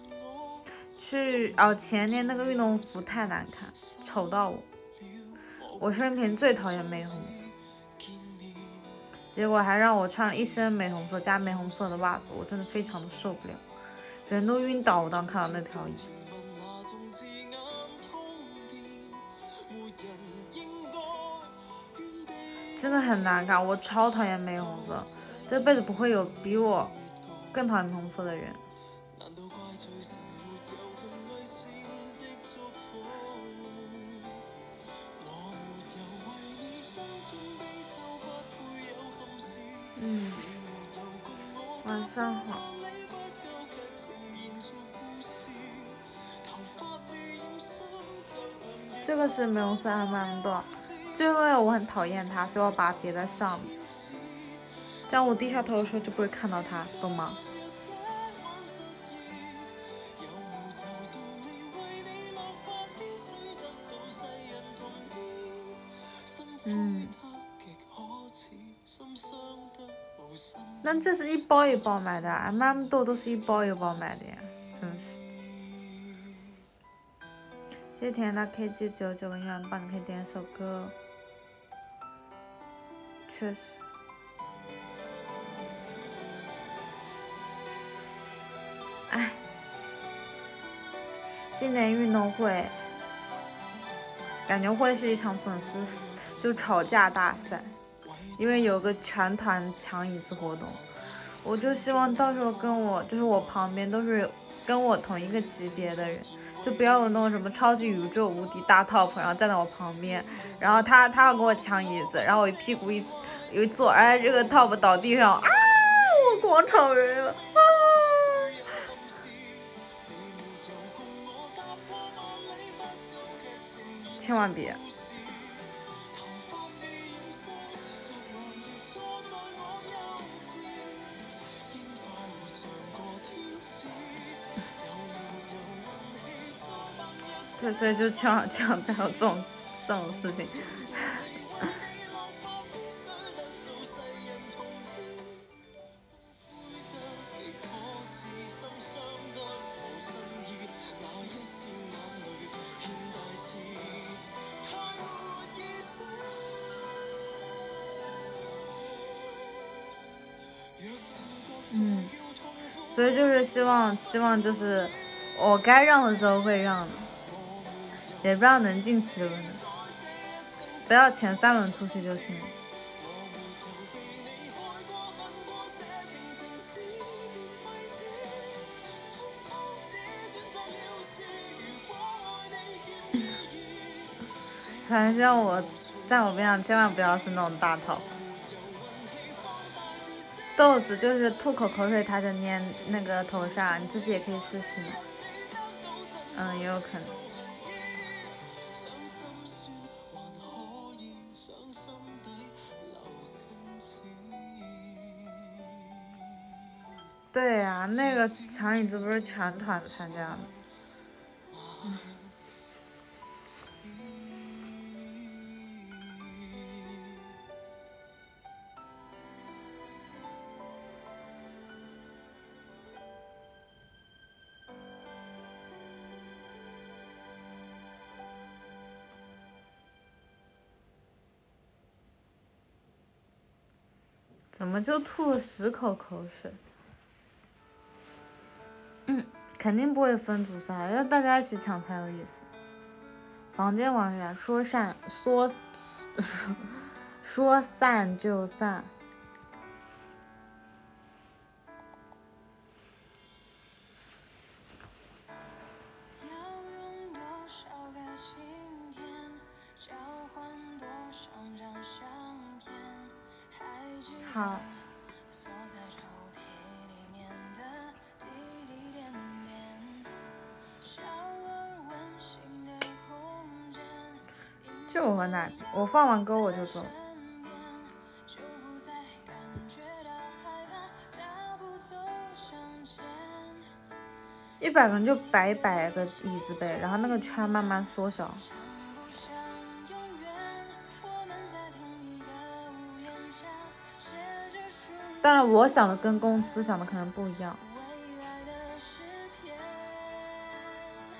S1: 去哦，前年那个运动服太难看，丑到我，我生平最讨厌玫红色，结果还让我穿了一身玫红色加玫红色的袜子，我真的非常的受不了，人都晕倒。我当看到那条衣服。真的很难看，我超讨厌玫红色，这辈子不会有比我更讨厌玫红色的人。嗯，晚上好。这个是玫红色还蛮多，就因为我很讨厌它，所以我把它别在上面，这样我低下头的时候就不会看到它，懂吗？嗯，那这是一包一包买的，M M 豆都是一包一包买的呀，真是。谢谢甜的 K G 九九个愿帮你可以点首歌，确实。哎，今年运动会感觉会是一场粉丝就吵架大赛，因为有个全团抢椅子活动，我就希望到时候跟我就是我旁边都是跟我同一个级别的人，就不要有那种什么超级宇宙无敌大 top， 然后站在我旁边，然后他他要跟我抢椅子，然后我一屁股一一坐，哎，这个 top 倒地上啊，我广场人了啊！千万别。对，所以就千万千万不要这种这种事情。嗯，所以就是希望希望就是我该让的时候会让的，也不要能进几轮的，不要前三轮出去就行了。反正希望我站我边上千万不要是那种大头。豆子就是吐口口水，它就粘那个头上，你自己也可以试试。嗯，也有可能。对呀、啊，那个抢椅子不是全团参加的。嗯。怎么就吐了十口口水？嗯，肯定不会分组赛，要大家一起抢才有意思。房间网员说散说说散就散。好。就我和奶瓶，我放完歌我就走。一百个人就摆一百个椅子呗，然后那个圈慢慢缩小。当然我想的跟公司想的可能不一样。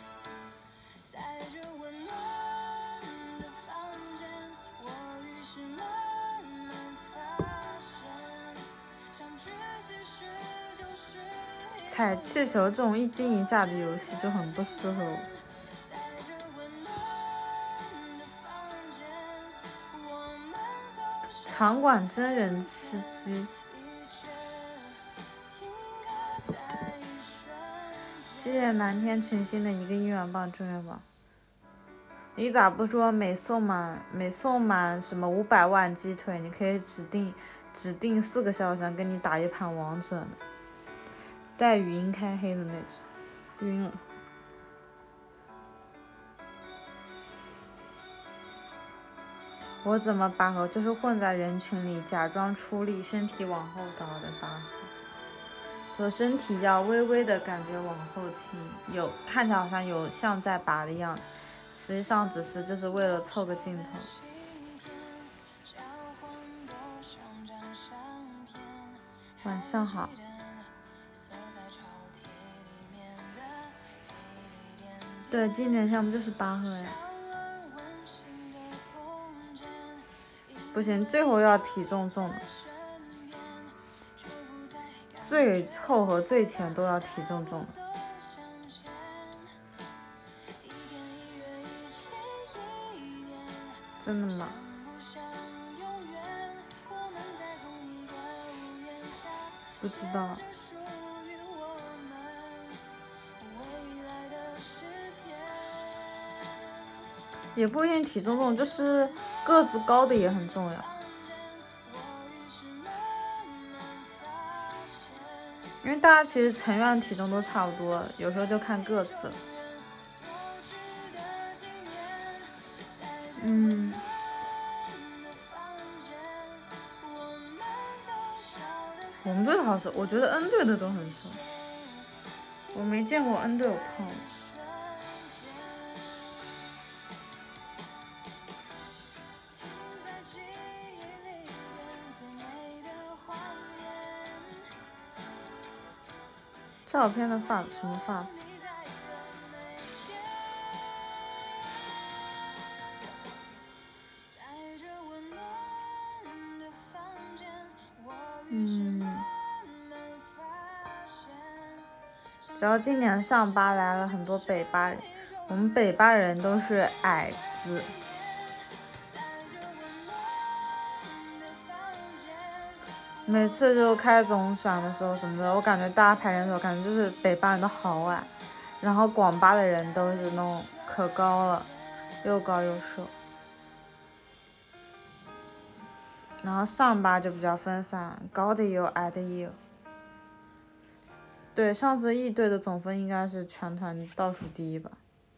S1: 踩气球这种一惊一乍的游戏就很不适合我。场馆真人吃鸡。谢谢蓝天群星的一个一元棒中元宝。你咋不说每送满每送满什么五百万鸡腿，你可以指定指定四个小箱给你打一盘王者呢？带语音开黑的那种，晕了。我怎么拔河？就是混在人群里假装出力，身体往后倒的拔河，就身体要微微的感觉往后倾，有看起来好像有像在拔的样子，实际上只是就是为了凑个镜头。晚上好。对，经典项目就是拔河呀。不行，最后要体重重的，最后和最前都要体重重的。真的吗？不知道。也不一定体重重，就是个子高的也很重要。因为大家其实成员体重都差不多，有时候就看个子。嗯。我们队的好瘦，我觉得 N 队的都很瘦，我没见过 N 队有胖的。照片的发什么发色？嗯。只要今年上巴来了很多北巴人，我们北巴人都是矮子。每次就开总选的时候什么的，我感觉大家排练的时候，感觉就是北巴人都好矮，然后广巴的人都是那种可高了，又高又瘦。然后上巴就比较分散，高的也有，矮的也有。对，上次一队的总分应该是全团倒数第一吧。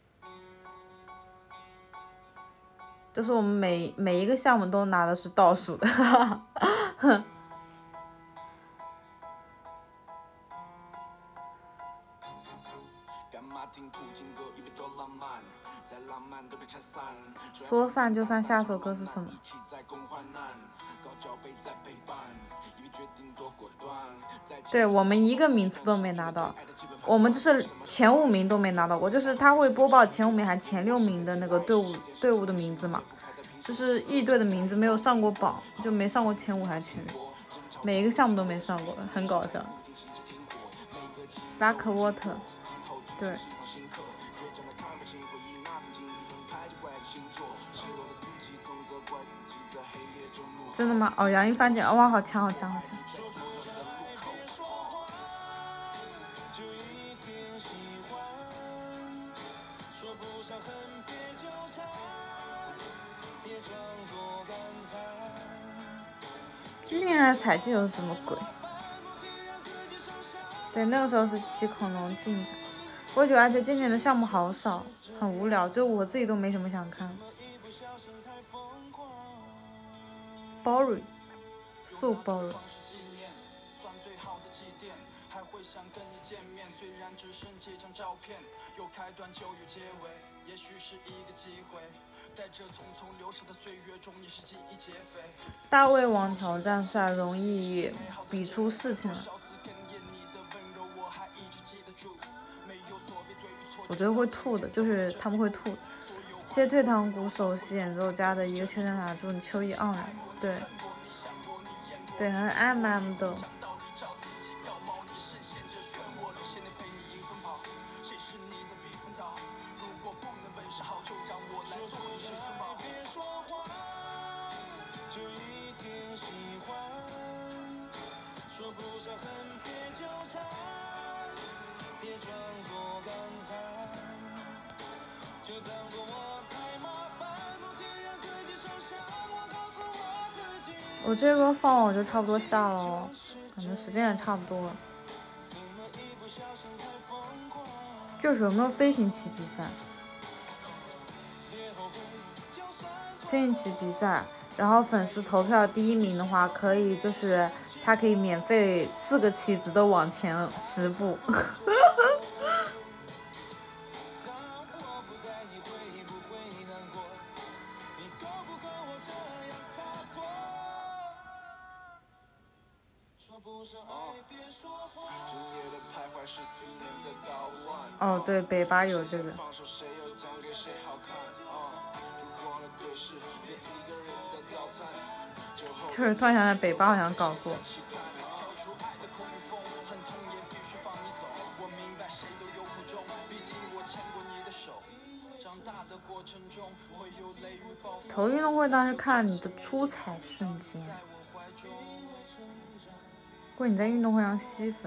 S1: 就是我们每每一个项目都拿的是倒数的，哈哈。说散就散，下首歌是什么？对，我们一个名次都没拿到，我们就是前五名都没拿到过，就是他会播报前五名还前六名的那个队伍队伍的名字嘛，就是一队的名字没有上过榜，就没上过前五还是前六，每一个项目都没上过，很搞笑。Dark Water， 对。真的吗？哦，杨一帆姐，哇，好强好强好强。恋爱采集又是什么鬼？对，那个时候是骑恐龙进展。我觉得而且今年的项目好少，很无聊，就我自己都没什么想看。boring， so boring。大胃王挑战赛容易比出事情来。我觉得会吐的，就是他们会吐。谢谢退堂鼓首席演奏家的一个秋天打住，你秋意盎然。对，对，很 M M 的。 我这个放完我就差不多下了哦，感觉时间也差不多了。就是有没有飞行棋比赛？飞行棋比赛，然后粉丝投票第一名的话，可以就是他可以免费四个棋子都往前十步。哦，对，北巴有这个。就是突然想起来，北巴好像搞过。投运动会当时看你的出彩瞬间，或者你在运动会上吸粉。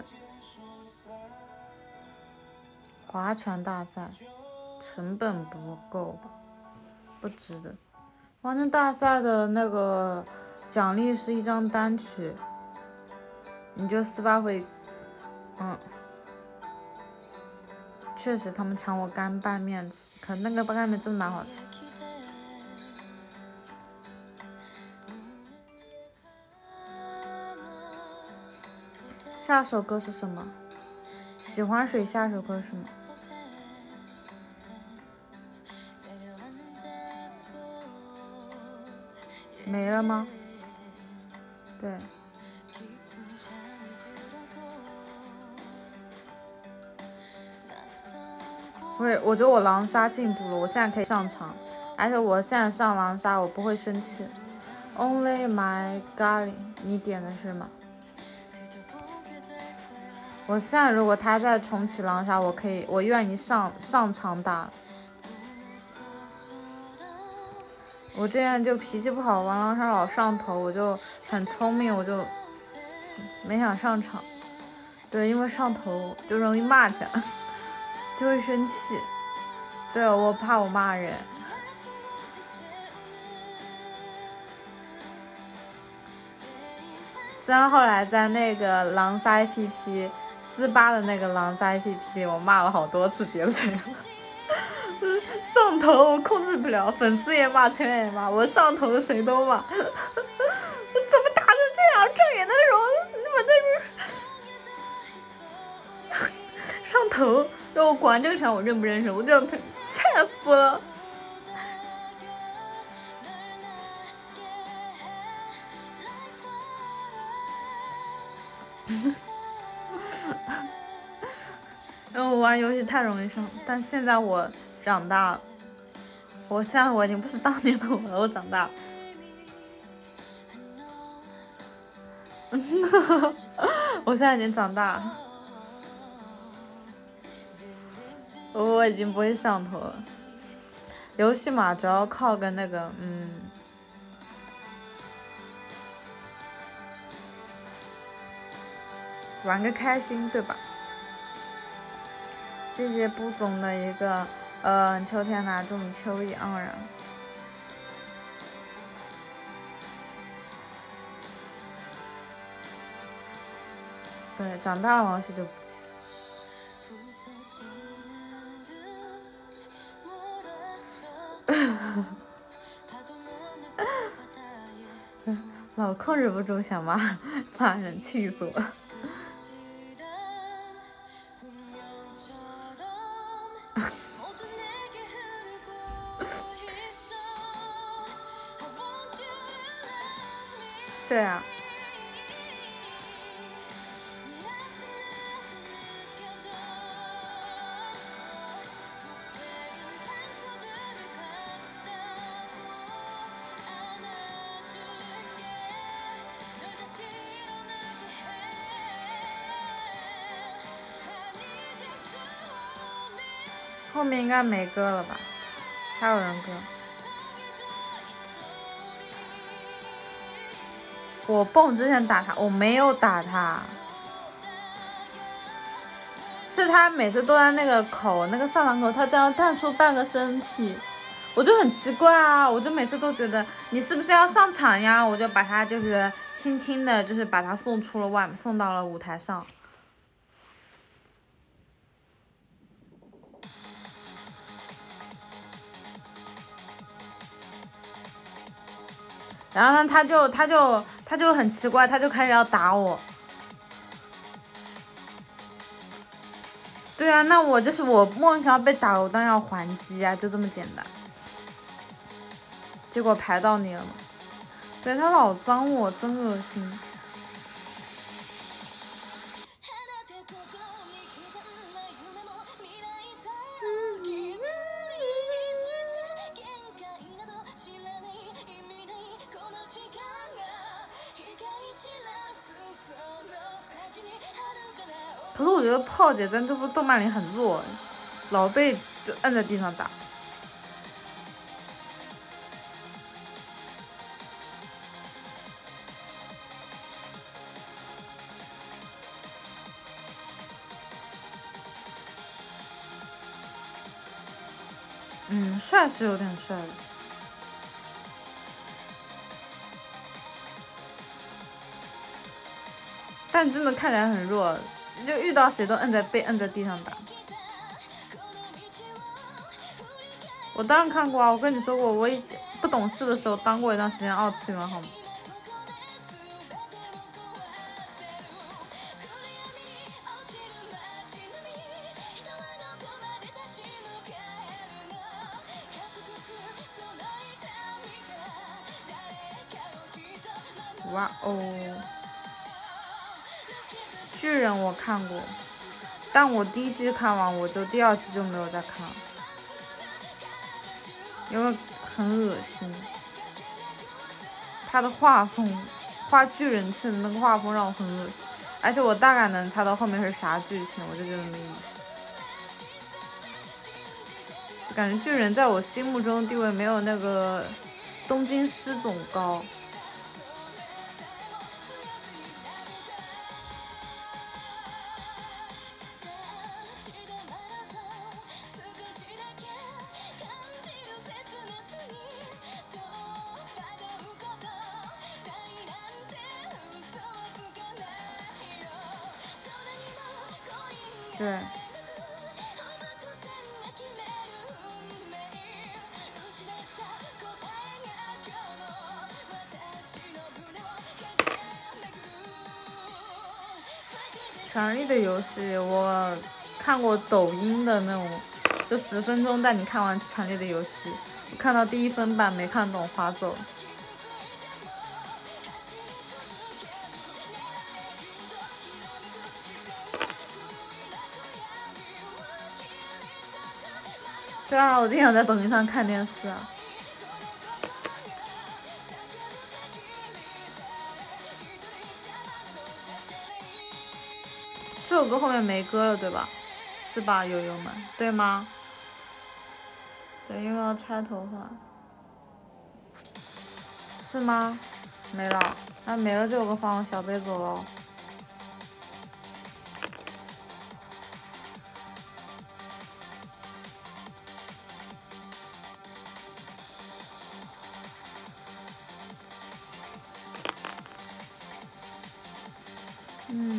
S1: 划船大赛，成本不够吧？不值得。划船大赛的那个奖励是一张单曲，你就四八会，嗯，确实他们抢我干拌面吃，可那个干拌面真的蛮好吃。下首歌是什么？喜欢谁？下首歌是什么？没了吗？对。不是，我觉得我狼杀进步了，我现在可以上场，而且我现在上狼杀我不会生气。Only my golly， 你点的是吗？我现在如果他再重启狼杀，我可以，我愿意上上场打。我这样就脾气不好，玩狼杀老上头，我就很聪明，我就没想上场。对，因为上头就容易骂起来，就会生气。对，我怕我骂人。虽然后来在那个狼杀 A P P 四八的那个狼杀 A P P 里，我骂了好多次别的人，上头我控制不了，粉丝也骂，圈也骂，我上头谁都骂，怎么打成这样？正眼的时候我在这上头，就我管这个场我认不认识，我就菜死了。因为我玩游戏太容易上，但现在我长大了，我现在我已经不是当年的我了，我长大了。我现在已经长大了，我已经不会上头了。游戏嘛，主要靠个那个，嗯，玩个开心，对吧？谢谢布总的一个，呃，秋天哪种秋意盎然。对，长大了玩游戏就不气。老控制不住想骂骂人，气死我。对啊。后面应该没歌了吧？还有人歌？我蹦之前打他，我没有打他。 是他每次都在那个口，那个上膛口，他这样探出半个身体，我就很奇怪啊，我就每次都觉得你是不是要上场呀？我就把他就是轻轻的，就是把他送出了外，送到了舞台上。然后呢，他就他就他就很奇怪，他就开始要打我。对啊，那我就是我梦想要被打，我当然要还击啊，就这么简单。结果排到你了嘛？对，他老脏我，真恶心。可是我觉得炮姐在这部动漫里很弱，老被就摁在地上打。嗯，帅是有点帅的，但真的看起来很弱，就遇到谁都摁在被摁在地上打。我当然看过啊，我跟你说过，我以前不懂事的时候当过一段时间二次元，好吗？哇哦，巨人我看过，但我第一季看完，我就第二季就没有再看了，因为很恶心。他的画风，画巨人翅的那个画风让我很恶心，而且我大概能猜到后面是啥剧情，我就觉得没意思。感觉巨人在我心目中地位没有那个东京狮总高。对。权力的游戏我看过抖音的那种，就十分钟带你看完权力的游戏，我看到第一分半没看懂划走。对啊，我经常在抖音上看电视啊。这首歌后面没歌了对吧？是吧，友友们，对吗？对，因为要拆头发。是吗？没了，那没了这首歌放小贝走了。嗯。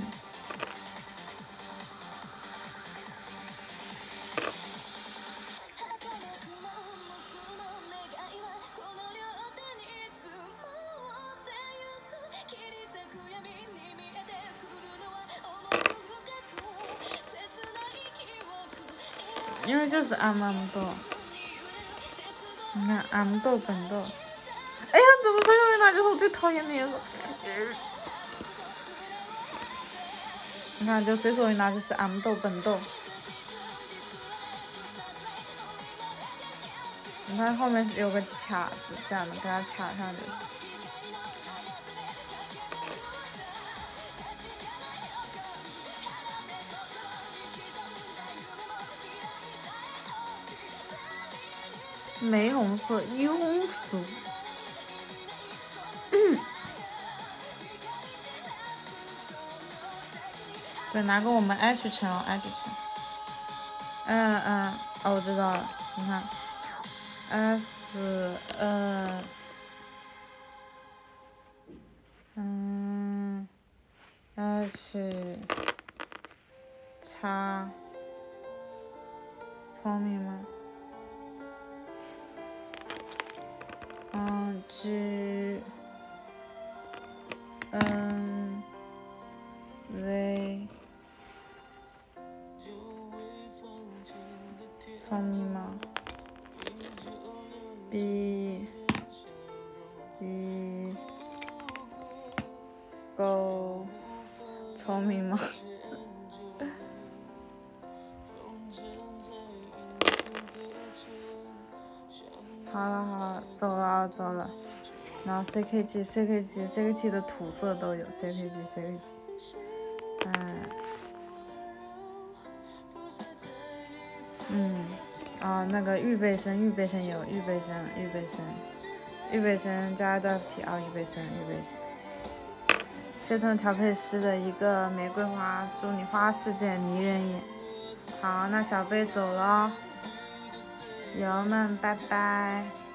S1: 因为就是俺们豆，你看俺们豆本豆，哎呀，怎么说又一拿就是我最讨厌的颜色？你看，就随手一拿就是俺们豆本豆。你看后面有个卡子，这样的给它卡上去。玫红色庸俗。嗯。 对，拿个我们 H 城哦 ，H 城。嗯嗯，哦，我知道了，你看 ，F 呃，嗯 ，H 叉，聪明吗？嗯 ，G N V， 聪明吗 ？B E Go， 聪明吗？好了好了，走了走了。然后 C K G C K G C K G 的土色都有 C K G C K G， 嗯嗯啊那个预备生预备生有预备生预备生预备生加的题啊预备生预备生。协同调配师的一个玫瑰花，祝你花世界迷人眼。好，那小贝走了，友们拜拜。